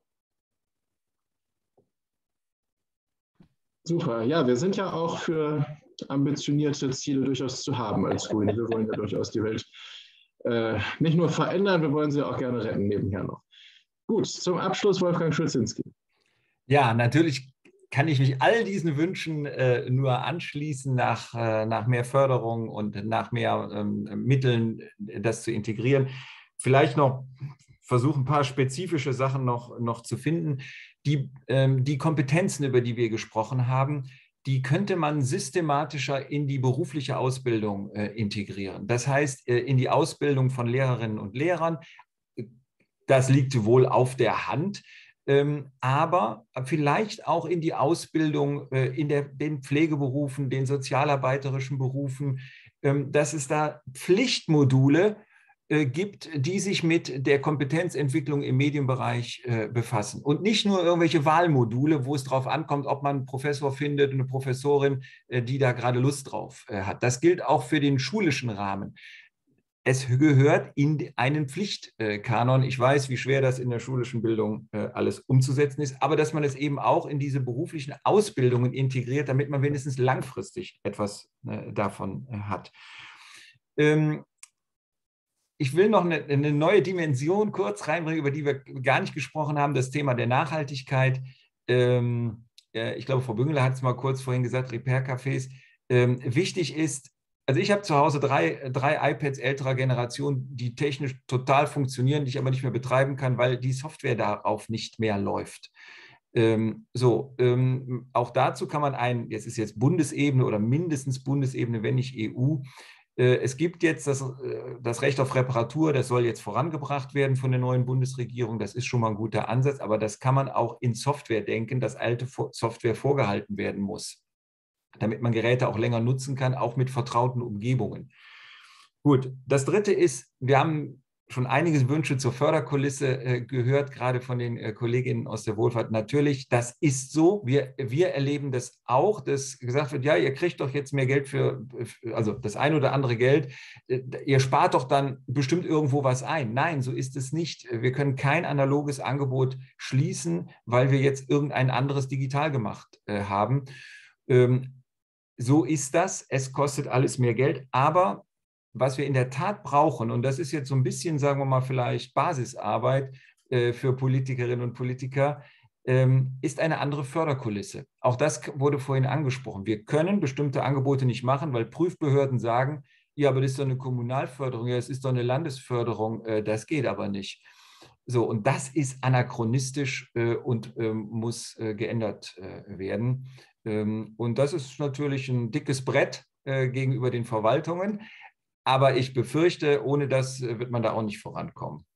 Super, ja, wir sind ja auch für ambitionierte Ziele durchaus zu haben als Grüne. Wir wollen ja durchaus die Welt äh, nicht nur verändern, wir wollen sie auch gerne retten nebenher noch. Gut, zum Abschluss Wolfgang Schulzinski.
Ja, natürlich kann ich mich all diesen Wünschen äh, nur anschließen, nach, äh, nach mehr Förderung und nach mehr ähm, Mitteln das zu integrieren. Vielleicht noch versuchen, ein paar spezifische Sachen noch, noch zu finden. Die, ähm, die Kompetenzen, über die wir gesprochen haben, die könnte man systematischer in die berufliche Ausbildung äh, integrieren. Das heißt, äh, in die Ausbildung von Lehrerinnen und Lehrern. Das liegt wohl auf der Hand, ähm, aber vielleicht auch in die Ausbildung äh, in der, den Pflegeberufen, den sozialarbeiterischen Berufen, ähm, dass es da Pflichtmodule äh, gibt, die sich mit der Kompetenzentwicklung im Medienbereich äh, befassen. Und nicht nur irgendwelche Wahlmodule, wo es darauf ankommt, ob man einen Professor findet, eine Professorin, äh, die da gerade Lust drauf äh, hat. Das gilt auch für den schulischen Rahmen. Es gehört in einen Pflichtkanon. Ich weiß, wie schwer das in der schulischen Bildung äh, alles umzusetzen ist, aber dass man es eben auch in diese beruflichen Ausbildungen integriert, damit man wenigstens langfristig etwas äh, davon äh, hat. Ähm, ich will noch eine, eine neue Dimension kurz reinbringen, über die wir gar nicht gesprochen haben, das Thema der Nachhaltigkeit. Ähm, äh, ich glaube, Frau Büngeler hat es mal kurz vorhin gesagt, Repair-Cafés. Ähm, wichtig ist, also ich habe zu Hause drei, drei iPads älterer Generation, die technisch total funktionieren, die ich aber nicht mehr betreiben kann, weil die Software darauf nicht mehr läuft. Ähm, so, ähm, auch dazu kann man ein, jetzt ist jetzt Bundesebene oder mindestens Bundesebene, wenn nicht E U, äh, es gibt jetzt das, äh, das Recht auf Reparatur, das soll jetzt vorangebracht werden von der neuen Bundesregierung, das ist schon mal ein guter Ansatz, aber das kann man auch in Software denken, dass alte Software vorgehalten werden muss, damit man Geräte auch länger nutzen kann, auch mit vertrauten Umgebungen. Gut, das Dritte ist, wir haben schon einige Wünsche zur Förderkulisse äh, gehört, gerade von den äh, Kolleginnen aus der Wohlfahrt. Natürlich, das ist so. Wir, wir erleben das auch, dass gesagt wird, ja, ihr kriegt doch jetzt mehr Geld für, also das ein oder andere Geld. Äh, ihr spart doch dann bestimmt irgendwo was ein. Nein, so ist es nicht. Wir können kein analoges Angebot schließen, weil wir jetzt irgendein anderes digital gemacht äh, haben. Ähm, So ist das. Es kostet alles mehr Geld. Aber was wir in der Tat brauchen, und das ist jetzt so ein bisschen, sagen wir mal, vielleicht Basisarbeit äh, für Politikerinnen und Politiker, ähm, ist eine andere Förderkulisse. Auch das wurde vorhin angesprochen. Wir können bestimmte Angebote nicht machen, weil Prüfbehörden sagen, ja, aber das ist doch eine Kommunalförderung, ja, es ist doch eine Landesförderung, äh, das geht aber nicht. So, und das ist anachronistisch äh, und äh, muss äh, geändert äh, werden. Und das ist natürlich ein dickes Brett äh, gegenüber den Verwaltungen. Aber ich befürchte, ohne das wird man da auch nicht vorankommen.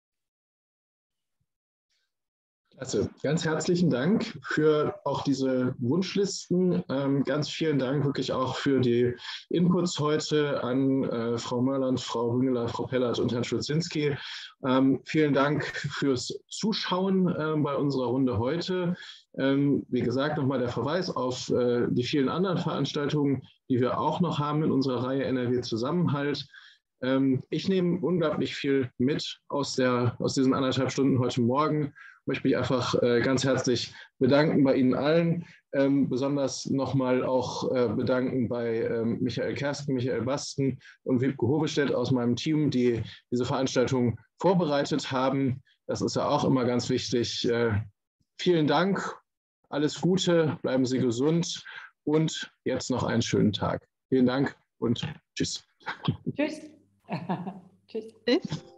Klasse. Ganz herzlichen Dank für auch diese Wunschlisten. Ähm, ganz vielen Dank wirklich auch für die Inputs heute an äh, Frau Mörland, Frau Büngeler, Frau Pellert und Herrn Schulzinski. Ähm, vielen Dank fürs Zuschauen äh, bei unserer Runde heute. Ähm, wie gesagt, nochmal der Verweis auf äh, die vielen anderen Veranstaltungen, die wir auch noch haben in unserer Reihe N R W Zusammenhalt. Ähm, ich nehme unglaublich viel mit aus, der, aus diesen anderthalb Stunden heute Morgen. Ich möchte mich einfach äh, ganz herzlich bedanken bei Ihnen allen. Ähm, besonders nochmal auch äh, bedanken bei ähm, Michael Kersken, Michael Basten und Wiebke Hovestedt aus meinem Team, die diese Veranstaltung vorbereitet haben. Das ist ja auch immer ganz wichtig. Äh, vielen Dank, alles Gute, bleiben Sie gesund und jetzt noch einen schönen Tag. Vielen Dank und tschüss.
Tschüss. Tschüss.
Tschüss.